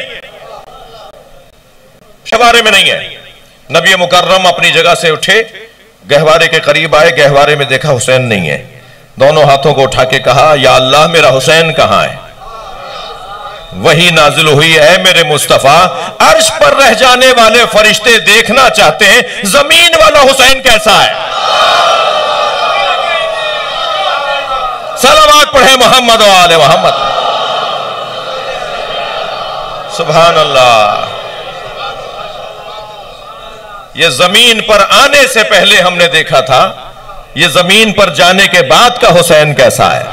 گہوارے میں نہیں ہے. نبی مکرم اپنی جگہ سے اٹھے، گہوارے کے قریب آئے، گہوارے میں دیکھا حسین نہیں ہے. دونوں ہاتھوں کو اٹھا کے کہا یا اللہ میرا حسین کہاں ہے. وہی نازل ہوئی ہے میرے مصطفیٰ، عرش پر رہ جانے والے فرشتے دیکھنا چاہتے ہیں زمین والا حسین کیسا ہے. صلوات پڑھے محمد و آل محمد. سبحان اللہ. یہ زمین پر آنے سے پہلے ہم نے دیکھا تھا، یہ زمین پر جانے کے بعد کا حسین کیسا ہے.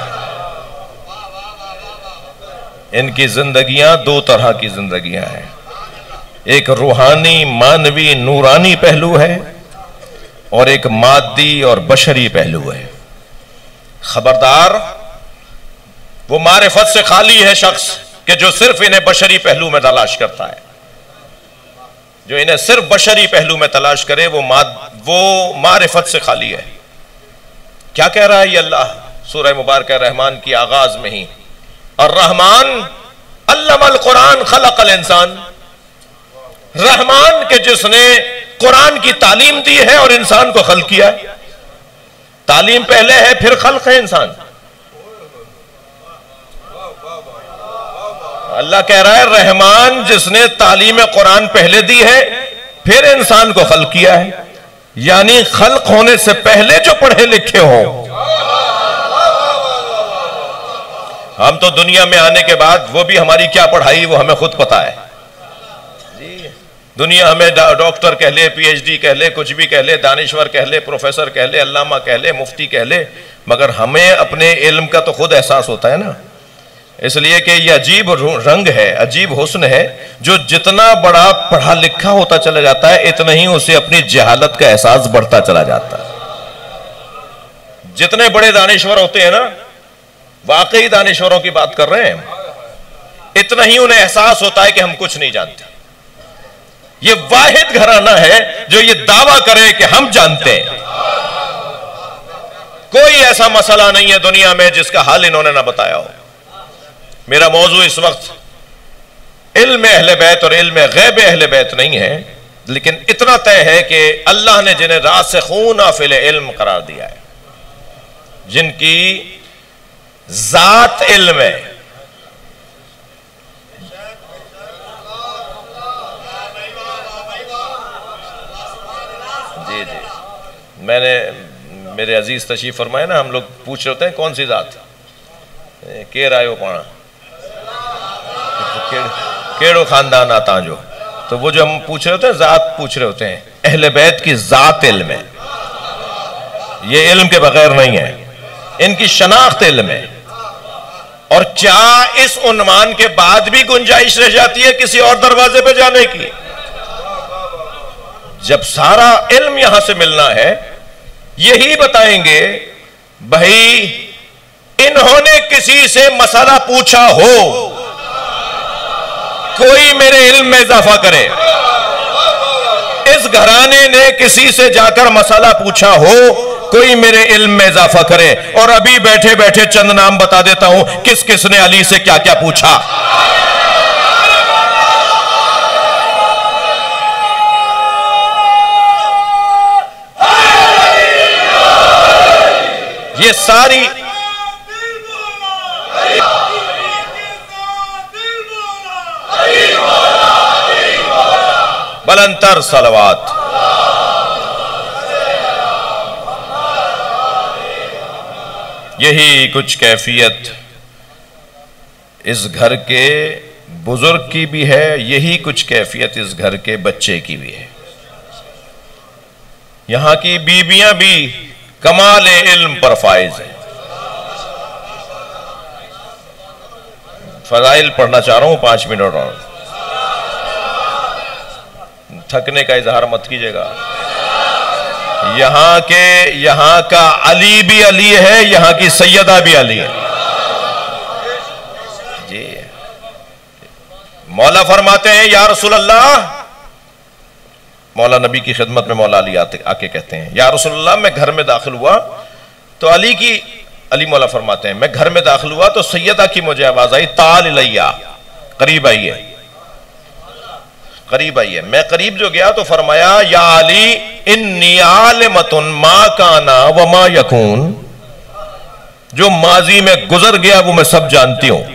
ان کی زندگیاں دو طرح کی زندگیاں ہیں. ایک روحانی مانوی نورانی پہلو ہے اور ایک مادی اور بشری پہلو ہے. خبردار وہ معرفت سے خالی ہے شخص کہ جو صرف انہیں بشری پہلو میں تلاش کرتا ہے. جو انہیں صرف بشری پہلو میں تلاش کرے وہ معرفت سے خالی ہے. کیا کہہ رہا ہے یہ اللہ سورہ مبارکہ رحمان کی آغاز میں ہی، الرحمن علم القرآن خلق الانسان. رحمان کے جس نے قرآن کی تعلیم دی ہے اور انسان کو خلق کیا ہے. تعلیم پہلے ہے پھر خلق ہے انسان. اللہ کہہ رہا ہے رحمان جس نے تعلیم قرآن پہلے دی ہے پھر انسان کو خلق کیا ہے. یعنی خلق ہونے سے پہلے جو پڑھے لکھے ہوں. ہم تو دنیا میں آنے کے بعد وہ بھی ہماری کیا پڑھائی وہ ہمیں خود پتا ہے. دنیا ہمیں ڈاکٹر کہہ لے، پی ایچ ڈی کہہ لے، کچھ بھی کہہ لے، دانشور کہہ لے، پروفیسر کہہ لے، علامہ کہہ لے، مفتی کہہ لے، مگر ہمیں اپنے علم کا تو خود احساس ہوتا ہے نا. اس لیے کہ یہ عجیب رنگ ہے، عجیب حسن ہے. جو جتنا بڑا پڑھا لکھا ہوتا چلا جاتا ہے اتنا ہی اسے اپنی جہالت کا احساس بڑھتا چلا جاتا ہے. جتنے بڑے دانشور ہوتے ہیں نا، واقعی دانشوروں کی بات کر رہے ہیں، اتنا ہی انہیں احساس ہوتا ہے کہ ہم کچھ نہیں جانتے. یہ واحد گھرانہ ہے جو یہ دعویٰ کرے کہ ہم جانتے ہیں. کوئی ایسا مسئلہ نہیں ہے دنیا میں جس کا حل انہوں نے نہ بتایا ہو۔ میرا موضوع اس وقت علم اہل بیت اور علم غیب اہل بیت نہیں ہے، لیکن اتنا طے ہے کہ اللہ نے جنہیں راسخون فی العلم قرار دیا ہے، جن کی ذات علم ہے، جی میں نے میرے عزیز تشریف فرمائے نا، ہم لوگ پوچھ رہے ہوتے ہیں کون سی ذات کیر آئے ہو پانا کیڑو خاندان آتا جو، تو وہ جو ہم پوچھ رہے ہوتے ہیں ذات پوچھ رہے ہوتے ہیں، اہل بیت کی ذات علم ہے، یہ علم کے بغیر نہیں ہے، ان کی شناخت علم ہے۔ اور کیا اس عنوان کے بعد بھی گنجائش رہ جاتی ہے کسی اور دروازے پہ جانے کی؟ جب سارا علم یہاں سے ملنا ہے، یہی بتائیں گے بھائی انہوں نے کسی سے مسئلہ پوچھا ہو، کوئی میرے علم میں اضافہ کرے، اس گھرانے نے کسی سے جا کر مسئلہ پوچھا ہو، کوئی میرے علم میں اضافہ کرے۔ اور ابھی بیٹھے بیٹھے چند نام بتا دیتا ہوں کس کس نے علی سے کیا کیا پوچھا۔ یہ ساری بلندتر صلوات۔ یہی کچھ کیفیت اس گھر کے بزرگ کی بھی ہے، یہی کچھ کیفیت اس گھر کے بچے کی بھی ہے۔ یہاں کی بیویاں بھی کمال علم پر فائز ہیں۔ فضائل پڑھنا چاہ رہا ہوں 5 منٹ اور، تھکنے کا اظہار مت کیجیے گا۔ یہاں کا علی بھی علی ہے، یہاں کی سیدہ بھی علی ہے جی۔ مولا فرماتے ہیں یا رسول اللہ، مولا نبی کی خدمت میں مولا علی آ کے کہتے ہیں یا رسول اللہ میں گھر میں داخل ہوا تو علی مولا فرماتے ہیں میں گھر میں داخل ہوا تو سیدہ کی مجھے آواز آئی تعال الیہ، قریب آئیے قریب آئیے۔ میں قریب جو گیا تو فرمایا یا علی انی عالمۃ ما کانا وما یکون، جو ماضی میں گزر گیا وہ میں سب جانتی ہوں۔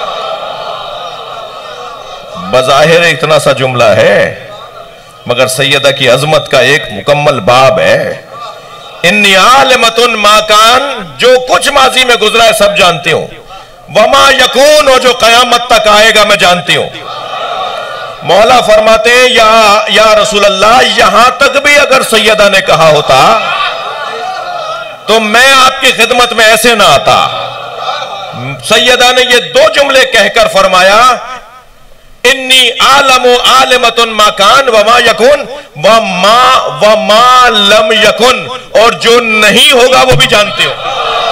بظاہر اتنا سا جملہ ہے مگر سیدہ کی عظمت کا ایک مکمل باب ہے۔ انی عالمۃ ما کان، جو کچھ ماضی میں گزرا ہے سب جانتی ہوں، وما یکون، اور جو قیامت تک آئے گا میں جانتی ہوں۔ مولا فرماتے ہیں یا رسول اللہ، یہاں تک بھی اگر سیدہ نے کہا ہوتا تو میں آپ کی خدمت میں ایسے نہ آتا۔ سیدہ نے یہ 2 جملے کہہ کر فرمایا انی عالم عالمۃ ما کان وما یکون وما لم یکن، اور جو نہیں ہوگا وہ بھی جانتے ہو۔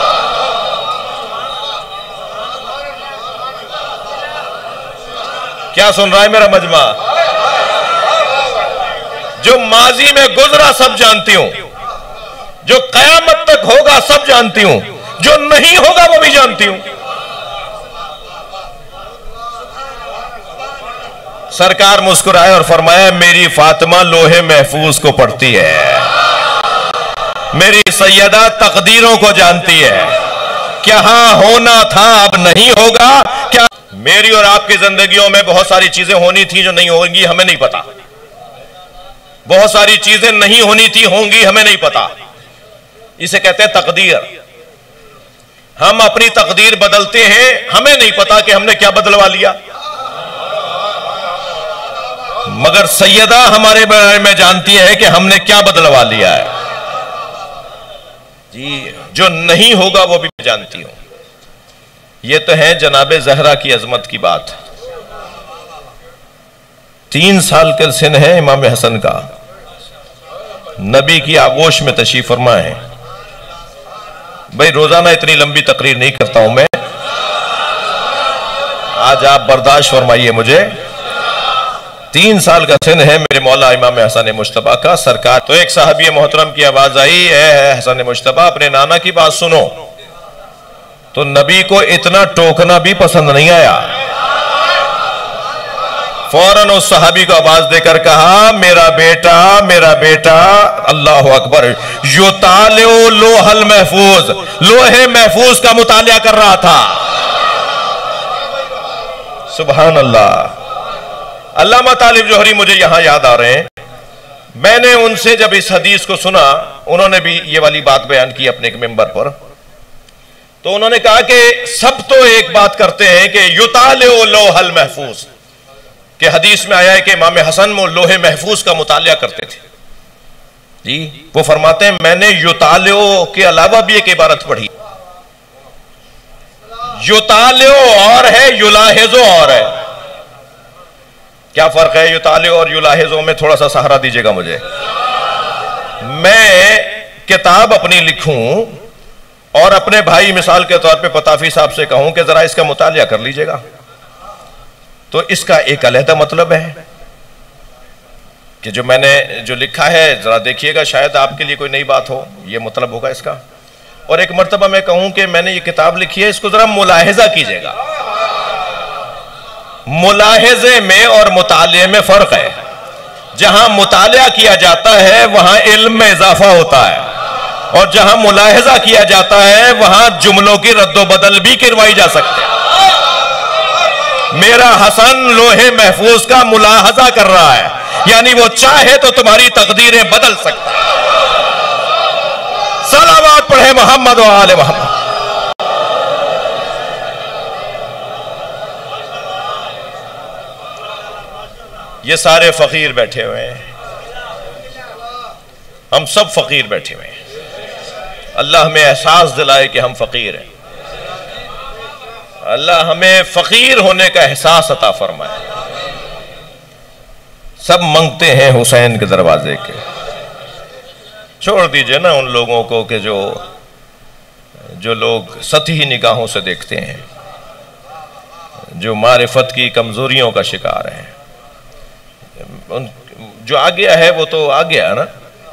کیا سن رہا ہے میرا مجمع؟ جو ماضی میں گزرا سب جانتی ہوں، جو قیامت تک ہوگا سب جانتی ہوں، جو نہیں ہوگا وہ بھی جانتی ہوں۔ سرکار مسکرائے اور فرمایا میری فاطمہ لوہے محفوظ کو پڑھتی ہے، میری سیدہ تقدیروں کو جانتی ہے، کیا ہاں ہونا تھا اب نہیں ہوگا، کیا میری اور آپ کی زندگیوں میں بہت ساری چیزیں ہونی تھی جو نہیں ہوں گی ہمیں نہیں پتا، بہت ساری چیزیں نہیں ہونی تھی ہوں گی ہمیں نہیں پتا، اسے کہتے ہیں تقدیر۔ ہم اپنی تقدیر بدلتے ہیں، ہمیں نہیں پتا کہ ہم نے کیا بدلوا لیا، مگر سیدہ ہمارے بارے میں جانتی ہے کہ ہم نے کیا بدلوا لیا ہے جی، جو نہیں ہوگا وہ بھی جانتی ہوں۔ یہ تو ہے جناب زہرا کی عظمت کی بات۔ 3 سال کا سن ہے امام حسن کا، نبی کی آغوش میں تشریف فرما ہے۔ بھئی روزانہ اتنی لمبی تقریر نہیں کرتا ہوں میں، آج آپ برداشت فرمائیے مجھے۔ 3 سال کا سن ہے میرے مولا امام حسن مجتبیٰ کا سرکار. تو ایک صحابی محترم کی آواز آئی، اے حسن مجتبیٰ اپنے نانا کی بات سنو. تو نبی کو اتنا ٹوکنا بھی پسند نہیں آیا. فوراً اس صحابی کو آواز دے کر کہا، میرا بیٹا اللہ اکبر یطالع لوح المحفوظ، لوح محفوظ کا مطالعہ کر رہا تھا. سبحان اللہ. علامہ طالب جوہری مجھے یہاں یاد آ رہے ہیں. میں نے ان سے جب اس حدیث کو سنا، انہوں نے بھی یہ والی بات بیان کی اپنے ایک ممبر پر. تو انہوں نے کہا کہ سب تو ایک بات کرتے ہیں کہ یطالع لوح المحفوظ، کہ حدیث میں آیا ہے کہ امام حسن وہ لوح محفوظ کا مطالعہ کرتے تھے. جی وہ فرماتے ہیں میں نے یطالع کے علاوہ بھی ایک عبارت پڑھی. یطالع اور ہے، یلاحظ اور ہے. کیا فرق ہے یطالع اور یلاحظ میں؟ تھوڑا سا سہارا دیجئے گا مجھے. میں کتاب اپنی لکھوں اور اپنے بھائی مثال کے طور پہ پتافی صاحب سے کہوں کہ ذرا اس کا مطالعہ کر لیجئے گا، تو اس کا ایک علیحدہ مطلب ہے کہ جو میں نے جو لکھا ہے ذرا دیکھیے گا، شاید آپ کے لیے کوئی نئی بات ہو، یہ مطلب ہوگا اس کا. اور ایک مرتبہ میں کہوں کہ میں نے یہ کتاب لکھی ہے، اس کو ذرا ملاحظہ کیجئے گا. ملاحظے میں اور مطالعے میں فرق ہے. جہاں مطالعہ کیا جاتا ہے وہاں علم میں اضافہ ہوتا ہے، اور جہاں ملاحظہ کیا جاتا ہے وہاں جملوں کی رد و بدل بھی کروائی جا سکتے ہیں. میرا حسن لوح محفوظ کا ملاحظہ کر رہا ہے، یعنی وہ چاہے تو تمہاری تقدیریں بدل سکتا ہے. صلوات پڑھے محمد و آل محمد. یہ سارے فقیر بیٹھے ہوئے ہیں، ہم سب فقیر بیٹھے ہوئے ہیں. اللہ ہمیں احساس دلائے کہ ہم فقیر ہیں. اللہ ہمیں فقیر ہونے کا احساس عطا فرمائے. سب منگتے ہیں حسین کے دروازے کے. چھوڑ دیجئے نا ان لوگوں کو کہ جو لوگ سطحی نگاہوں سے دیکھتے ہیں، جو معرفت کی کمزوریوں کا شکار ہیں. جو آ گیا ہے وہ تو آ گیا نا،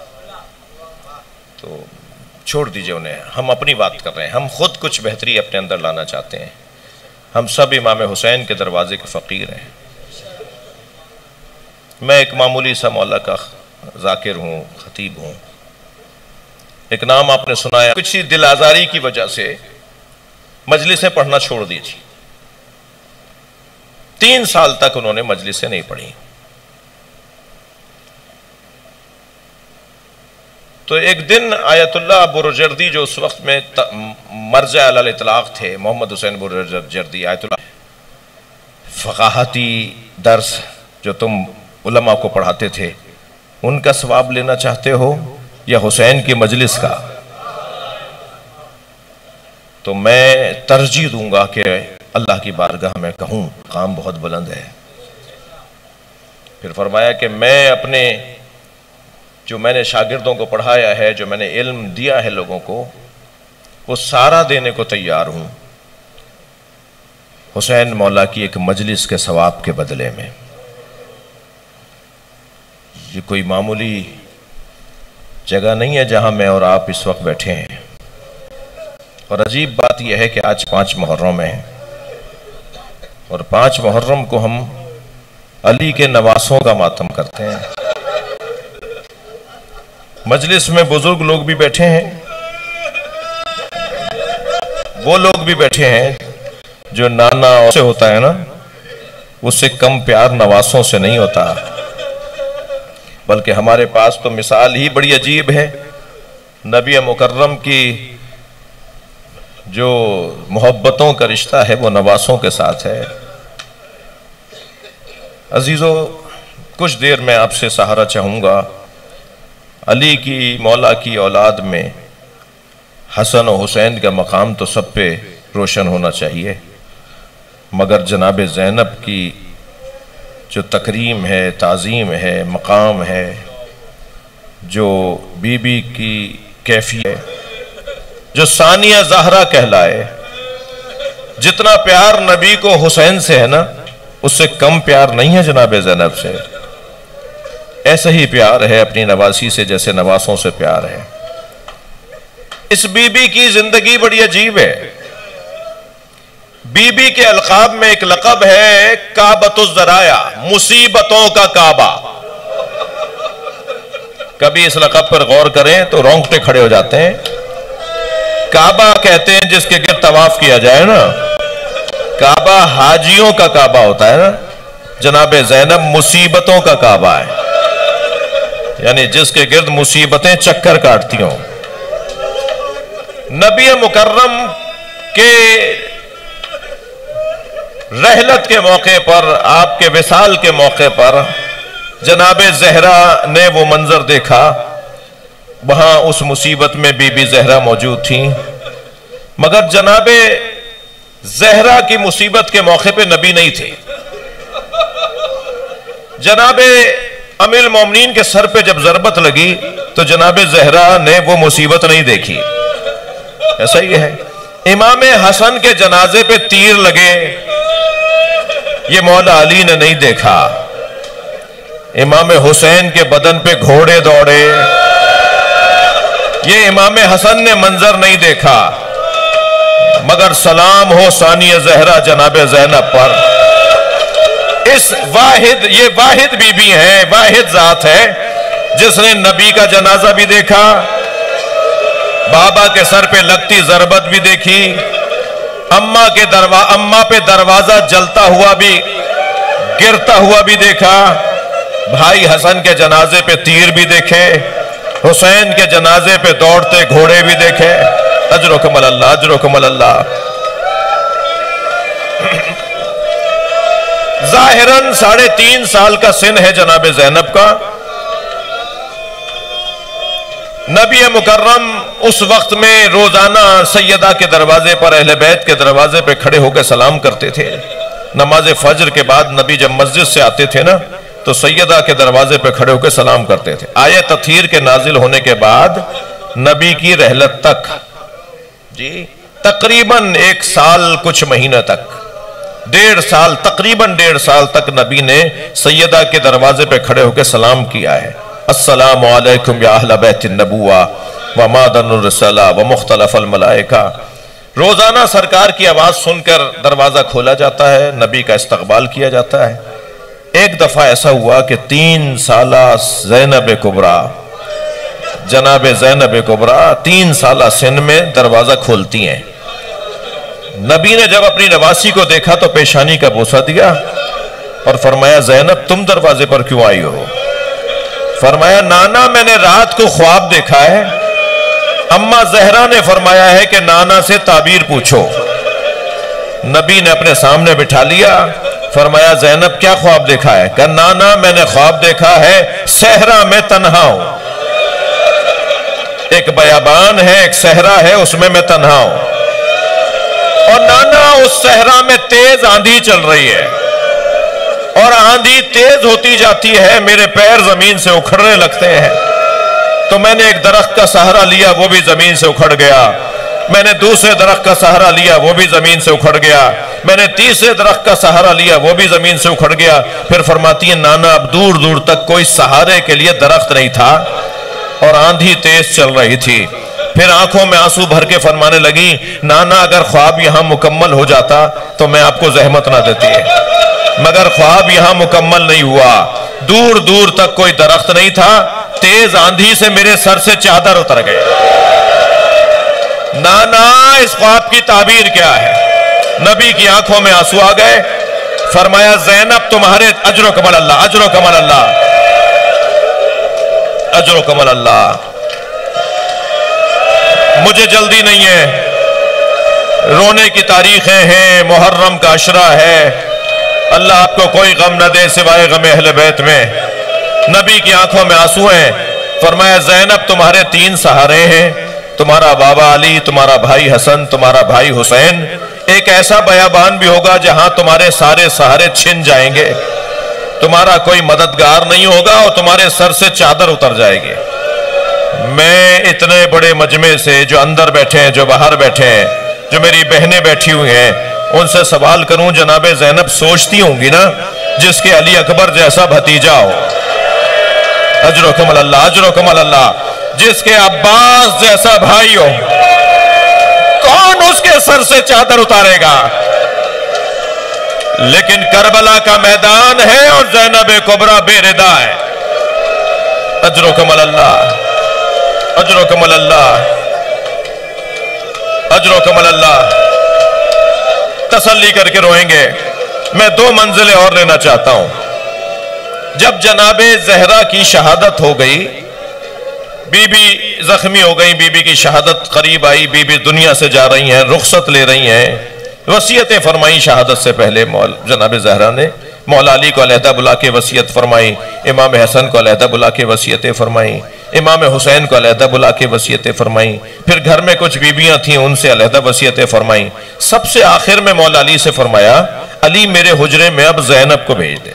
تو چھوڑ دیجئے انہیں. ہم اپنی بات کر رہے ہیں، ہم خود کچھ بہتری اپنے اندر لانا چاہتے ہیں. ہم سب امام حسین کے دروازے کے فقیر ہیں. میں ایک معمولی سا مولا کا ذاکر ہوں، خطیب ہوں. ایک نام آپ نے سنایا، کچھ دل آزاری کی وجہ سے مجلسیں پڑھنا چھوڑ دی تھی. 3 سال تک انہوں نے مجلسیں نہیں پڑھی. تو ایک دن آیت اللہ بروجردی جو اس وقت میں مرجع علی الاطلاق تھے، محمد حسین بروجردی، آیت اللہ فقاہتی درس جو تم علماء کو پڑھاتے تھے، ان کا ثواب لینا چاہتے ہو یا حسین کی مجلس کا؟ تو میں ترجیح دوں گا کہ اللہ کی بارگاہ میں کہوں، مقام بہت بلند ہے. پھر فرمایا کہ میں اپنے جو میں نے شاگردوں کو پڑھایا ہے، جو میں نے علم دیا ہے لوگوں کو، وہ سارا دینے کو تیار ہوں حسین مولا کی ایک مجلس کے ثواب کے بدلے میں. یہ کوئی معمولی جگہ نہیں ہے جہاں میں اور آپ اس وقت بیٹھے ہیں. اور عجیب بات یہ ہے کہ آج 5 محرم ہے، اور 5 محرم کو ہم علی کے نواسوں کا ماتم کرتے ہیں. مجلس میں بزرگ لوگ بھی بیٹھے ہیں، وہ لوگ بھی بیٹھے ہیں جو نانا سے ہوتا ہے نا، اس سے کم پیار نواسوں سے نہیں ہوتا. بلکہ ہمارے پاس تو مثال ہی بڑی عجیب ہے. نبی مکرم کی جو محبتوں کا رشتہ ہے وہ نواسوں کے ساتھ ہے. عزیزو، کچھ دیر میں آپ سے سہارا چاہوں گا. علی کی مولا کی اولاد میں حسن و حسین کا مقام تو سب پہ روشن ہونا چاہیے، مگر جناب زینب کی جو تکریم ہے، تعظیم ہے، مقام ہے، جو بی بی کی کیفیت ہے، جو ثانیہ زہرا کہلائے، جتنا پیار نبی کو حسین سے ہے نا، اس سے کم پیار نہیں ہے جناب زینب سے. ایسا ہی پیار ہے اپنی نواسی سے جیسے نواسوں سے پیار ہے. اس بی بی کی زندگی بڑی عجیب ہے. بی بی کے القاب میں ایک لقب ہے کعبۃ الذرائع، مصیبتوں کا کعبہ. کبھی اس لقب پر غور کریں تو رونگٹے کھڑے ہو جاتے ہیں. کعبہ کہتے ہیں جس کے گرد طواف کیا جائے نا. کعبہ حاجیوں کا کعبہ ہوتا ہے نا. جناب زینب مصیبتوں کا کعبہ ہے، یعنی جس کے گرد مصیبتیں چکر کاٹتی ہوں. نبی مکرم کے رحلت کے موقع پر، آپ کے وصال کے موقع پر جناب زہرا نے وہ منظر دیکھا. وہاں اس مصیبت میں بی بی زہرا موجود تھیں، مگر جناب زہرا کی مصیبت کے موقع پہ نبی نہیں تھے. جناب امیر المومنین کے سر پہ جب ضربت لگی تو جناب زہرا نے وہ مصیبت نہیں دیکھی. ایسا ہی ہے. امام حسن کے جنازے پہ تیر لگے، یہ مولا علی نے نہیں دیکھا. امام حسین کے بدن پہ گھوڑے دوڑے، یہ امام حسن نے منظر نہیں دیکھا. مگر سلام ہو ثانی زہرا جناب زینب پر. یہ واحد بی بی ہے، واحد ذات ہے جس نے نبی کا جنازہ بھی دیکھا، بابا کے سر پہ لگتی ضربت بھی دیکھی، اماں پہ دروازہ جلتا ہوا بھی، گرتا ہوا بھی دیکھا، بھائی حسن کے جنازے پہ تیر بھی دیکھے، حسین کے جنازے پہ دوڑتے گھوڑے بھی دیکھے. اجرکم اللہ، اجرکم اللہ. ظاہراً 3.5 سال کا سن ہے جناب زینب کا. نبی مکرم اس وقت میں روزانہ سیدہ کے دروازے پر، اہل بیت کے دروازے پہ کھڑے ہو کے سلام کرتے تھے. نماز فجر کے بعد نبی جب مسجد سے آتے تھے نا تو سیدہ کے دروازے پہ کھڑے ہو کے سلام کرتے تھے. آیت تطہیر کے نازل ہونے کے بعد نبی کی رحلت تک تقریباً 1 سال کچھ مہینہ تک، 1.5 سال، تقریباً 1.5 سال تک نبی نے سیدہ کے دروازے پہ کھڑے ہو کے سلام کیا ہے. السلام علیکم یا اہل بیت النبوہ و معدن الرسالہ و مختلف الملائکہ. روزانہ سرکار کی آواز سن کر دروازہ کھولا جاتا ہے، نبی کا استقبال کیا جاتا ہے. ایک دفعہ ایسا ہوا کہ 3 سالہ زینب کبریٰ، جناب زینب کبریٰ 3 سالہ سن میں دروازہ کھولتی ہیں. نبی نے جب اپنی نواسی کو دیکھا تو پیشانی کا بوسہ دیا اور فرمایا زینب تم دروازے پر کیوں آئی ہو؟ فرمایا نانا میں نے رات کو خواب دیکھا ہے. اماں زہرا نے فرمایا ہے کہ نانا سے تعبیر پوچھو. نبی نے اپنے سامنے بٹھا لیا، فرمایا زینب کیا خواب دیکھا ہے؟ کہ نانا میں نے خواب دیکھا ہے صحرا میں تنہا ہوں. ایک بیابان ہے، ایک صحرا ہے، اس میں تنہا ہوں، اور نانا اس صحرا میں تیز آندھی چل رہی ہے، اور آندھی تیز ہوتی جاتی ہے، میرے پیر زمین سے اکھڑنے لگتے ہیں. تو میں نے ایک درخت کا سہارا لیا، وہ بھی زمین سے اکھڑ گیا. میں نے دوسرے درخت کا سہارا لیا، وہ بھی زمین سے اکھڑ گیا. میں نے تیسرے درخت کا سہارا لیا، وہ بھی زمین سے اکھڑ گیا. پھر فرماتی ہیں نانا اب دور دور تک کوئی سہارے کے لیے درخت نہیں تھا اور آندھی تیز چل رہی تھی. پھر آنکھوں میں آنسو بھر کے فرمانے لگی نانا اگر خواب یہاں مکمل ہو جاتا تو میں آپ کو زحمت نہ دیتی ہے، مگر خواب یہاں مکمل نہیں ہوا. دور دور تک کوئی درخت نہیں تھا، تیز آندھی سے میرے سر سے چادر اتر گئے. نانا اس خواب کی تعبیر کیا ہے؟ نبی کی آنکھوں میں آنسو آ گئے. فرمایا زینب تمہارے اجر و کمال اللہ، اجر و کمال اللہ، اجر و کمال اللہ. مجھے جلدی نہیں ہے، رونے کی تاریخیں ہیں، محرم کا عشرہ ہے. اللہ آپ کو کوئی غم نہ دے سوائے غم اہل بیت میں. نبی کی آنکھوں میں آنسو ہیں. فرمایا زینب تمہارے 3 سہارے ہیں، تمہارا بابا علی، تمہارا بھائی حسن، تمہارا بھائی حسین. ایک ایسا بیابان بھی ہوگا جہاں تمہارے سارے سہارے چھن جائیں گے، تمہارا کوئی مددگار نہیں ہوگا اور تمہارے سر سے چادر اتر جائے گی. میں اتنے بڑے مجمع سے، جو اندر بیٹھے ہیں، جو باہر بیٹھے ہیں، جو میری بہنیں بیٹھی ہوئی ہیں، ان سے سوال کروں جناب زینب سوچتی ہوں گی نا جس کے علی اکبر جیسا بھتیجا ہو، اجرکم اللہ اجرکم اللہ، جس کے عباس جیسا بھائی ہو، کون اس کے سر سے چادر اتارے گا؟ لیکن کربلا کا میدان ہے اور زینب کبریٰ بے ردا ہے۔ اجرکم اللہ اجرکم اللہ اجرکم اللہ۔ تسلی کر کے روئیں گے۔ میں 2 منزلیں اور لینا چاہتا ہوں۔ جب جناب زہرا کی شہادت ہو گئی، بی بی زخمی ہو گئی، بی بی کی شہادت قریب آئی، بی بی دنیا سے جا رہی ہیں، رخصت لے رہی ہیں، وصیتیں فرمائی شہادت سے پہلے جناب زہرا نے۔ مولا علی کو علیحدہ بلا کے وصیت فرمائی، امام حسن کو علیحدہ بلا کے وصیتیں فرمائی، امام حسین کو علیحدہ بلا کے وصیتیں فرمائی، پھر گھر میں کچھ بیویاں تھیں ان سے علیحدہ وصیتیں فرمائیں۔ سب سے آخر میں مولا علی سے فرمایا، علی میرے حجرے میں اب زینب کو بھیج دے۔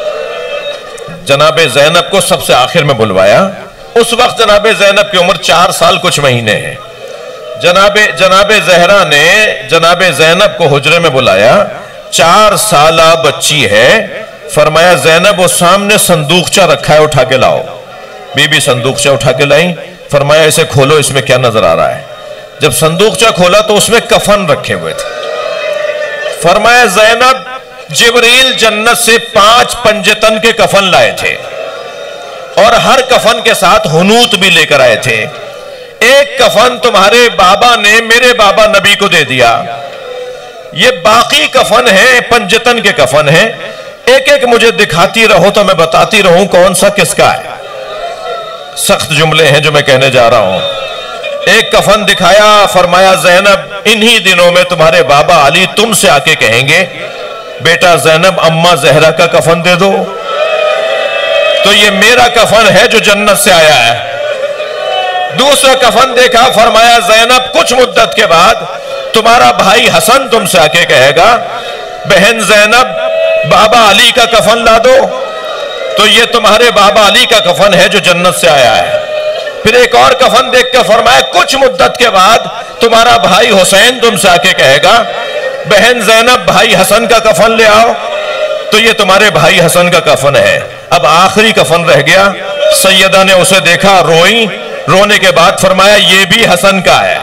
جناب زینب کو سب سے آخر میں بلوایا۔ اس وقت جناب زینب کی عمر 4 سال کچھ مہینے ہے۔ جناب زہرا نے جناب زینب کو حجرے میں بلایا، 4 سالہ بچی ہے، فرمایا زینب وہ سامنے صندوقچہ رکھا ہے اٹھا کے لاؤ۔ بی بی صندوقچہ اٹھا کے لائیں، فرمایا اسے کھولو، اس میں کیا نظر آ رہا ہے؟ جب صندوقچہ کھولا تو اس میں کفن رکھے ہوئے تھے۔ فرمایا زینب جبریل جنت سے 5 پنجتن کے کفن لائے تھے اور ہر کفن کے ساتھ حنوط بھی لے کر آئے تھے۔ ایک کفن تمہارے بابا نے میرے بابا نبی کو دے دیا، یہ باقی کفن ہیں پنجتن کے کفن ہیں، ایک ایک مجھے دکھاتی رہو تو میں بتاتی رہوں کون سا کس کا ہے۔ سخت جملے ہیں جو میں کہنے جا رہا ہوں۔ ایک کفن دکھایا، فرمایا زینب انہی دنوں میں تمہارے بابا علی تم سے آ کے کہیں گے بیٹا زینب اماں زہرا کا کفن دے دو، تو یہ میرا کفن ہے جو جنت سے آیا ہے۔ دوسرا کفن دیکھا، فرمایا زینب کچھ مدت کے بعد تمہارا بھائی حسن تم سے آ کے کہے گا بہن زینب بابا علی کا کفن لا دو، تو یہ تمہارے بابا علی کا کفن ہے جو جنت سے آیا ہے۔ پھر ایک اور کفن دیکھ کر فرمایا کچھ مدت کے بعد تمہارا بھائی حسین تم سے آ کے کہے گا بہن زینب بھائی حسن کا کفن لے آؤ، تو یہ تمہارے بھائی حسن کا کفن ہے۔ اب آخری کفن رہ گیا، سیدہ نے اسے دیکھا، روئی، رونے کے بعد فرمایا یہ بھی حسن کا ہے۔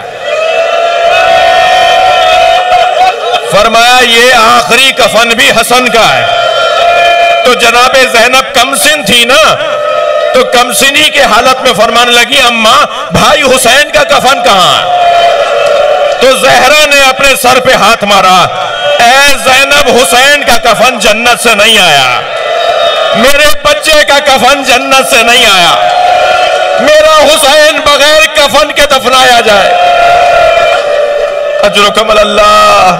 فرمایا یہ آخری کفن بھی حسن کا ہے۔ تو جناب زینب کمسن تھی نا، تو کمسنی کے حالت میں فرمانے لگی اماں بھائی حسین کا کفن کہاں ہے؟ تو زہرا نے اپنے سر پہ ہاتھ مارا، اے زینب حسین کا کفن جنت سے نہیں آیا، میرے بچے کا کفن جنت سے نہیں آیا، میرا حسین بغیر کفن کے دفنایا جائے۔ اجرکم اللہ۔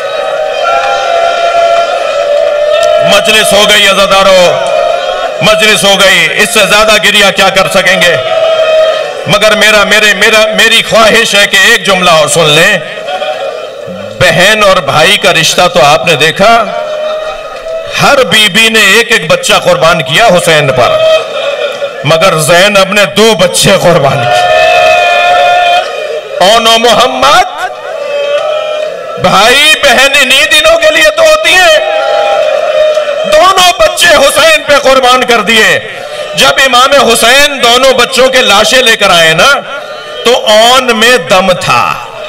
مجلس ہو گئی عزادارو، مجلس ہو گئی، اس سے زیادہ گریہ کیا کر سکیں گے؟ مگر میری خواہش ہے کہ ایک جملہ اور سن لیں۔ بہن اور بھائی کا رشتہ تو آپ نے دیکھا، ہر بی بی نے ایک ایک بچہ قربان کیا حسین پر، مگر زینب نے 2 بچے قربان کیے۔ اون و محمد، بھائی بہن انہی دنوں کے لیے تو ہوتی ہیں، دونوں بچے حسین پہ قربان کر دیے۔ جب امام حسین دونوں بچوں کے لاشیں لے کر آئے نا تو اون میں دم تھا،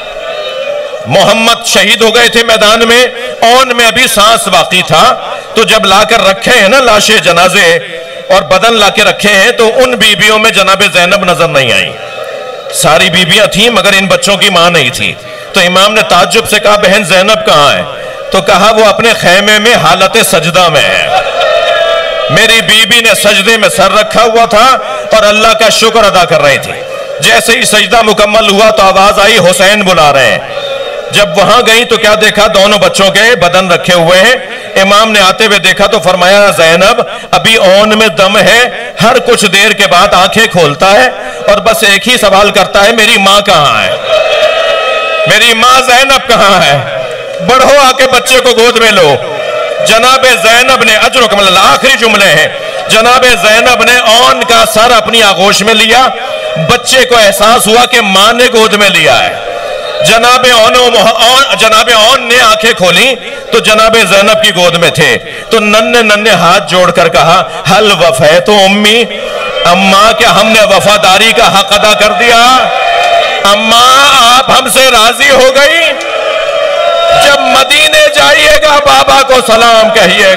محمد شہید ہو گئے تھے میدان میں، اون میں ابھی سانس باقی تھا، تو جب لا کر رکھے ہیں نا لاشیں جنازے اور بدن لا کے رکھے ہیں تو ان بیویوں میں جناب زینب نظر نہیں آئی۔ ساری بیویاں تھیں مگر ان بچوں کی ماں نہیں تھی۔ تو امام نے تعجب سے کہا بہن زینب کہاں ہے؟ تو کہا وہ اپنے خیمے میں حالت سجدہ میں ہے، میری بیوی نے سجدے میں سر رکھا ہوا تھا اور اللہ کا شکر ادا کر رہی تھی۔ جیسے ہی سجدہ مکمل ہوا تو آواز آئی حسین بلا رہے ہیں۔ جب وہاں گئی تو کیا دیکھا؟ دونوں بچوں کے بدن رکھے ہوئے ہیں۔ امام نے آتے ہوئے دیکھا تو فرمایا زینب ابھی اون میں دم ہے، ہر کچھ دیر کے بعد آنکھیں کھولتا ہے اور بس ایک ہی سوال کرتا ہے میری ماں کہاں ہے، میری ماں زینب کہاں ہے؟ بڑھو آ کے بچے کو گود میں لو۔ جناب زینب نے اجرکم اللہ، آخری جملے ہیں، جناب زینب نے اون کا سر اپنی آغوش میں لیا، بچے کو احساس ہوا کہ ماں نے گود میں لیا ہے۔ جناب اون نے آنکھیں کھولی تو جناب زینب کی گود میں تھے، تو ننھے ہاتھ جوڑ کر کہا حل وفیت امی، اماں کیا ہم نے وفاداری کا حق ادا کر دیا؟ اماں آپ ہم سے راضی ہو گئی؟ جب مدینے جائیے گا بابا کو سلام کہیے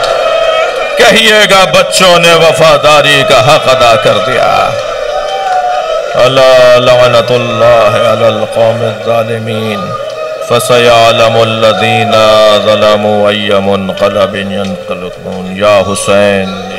گا بچوں نے وفاداری کا حق ادا کر دیا۔ الا لعنت اللہ علی القوم الظالمین فسیعلم الذین ظلموا ای منقلب ینقلبون۔ یا حسین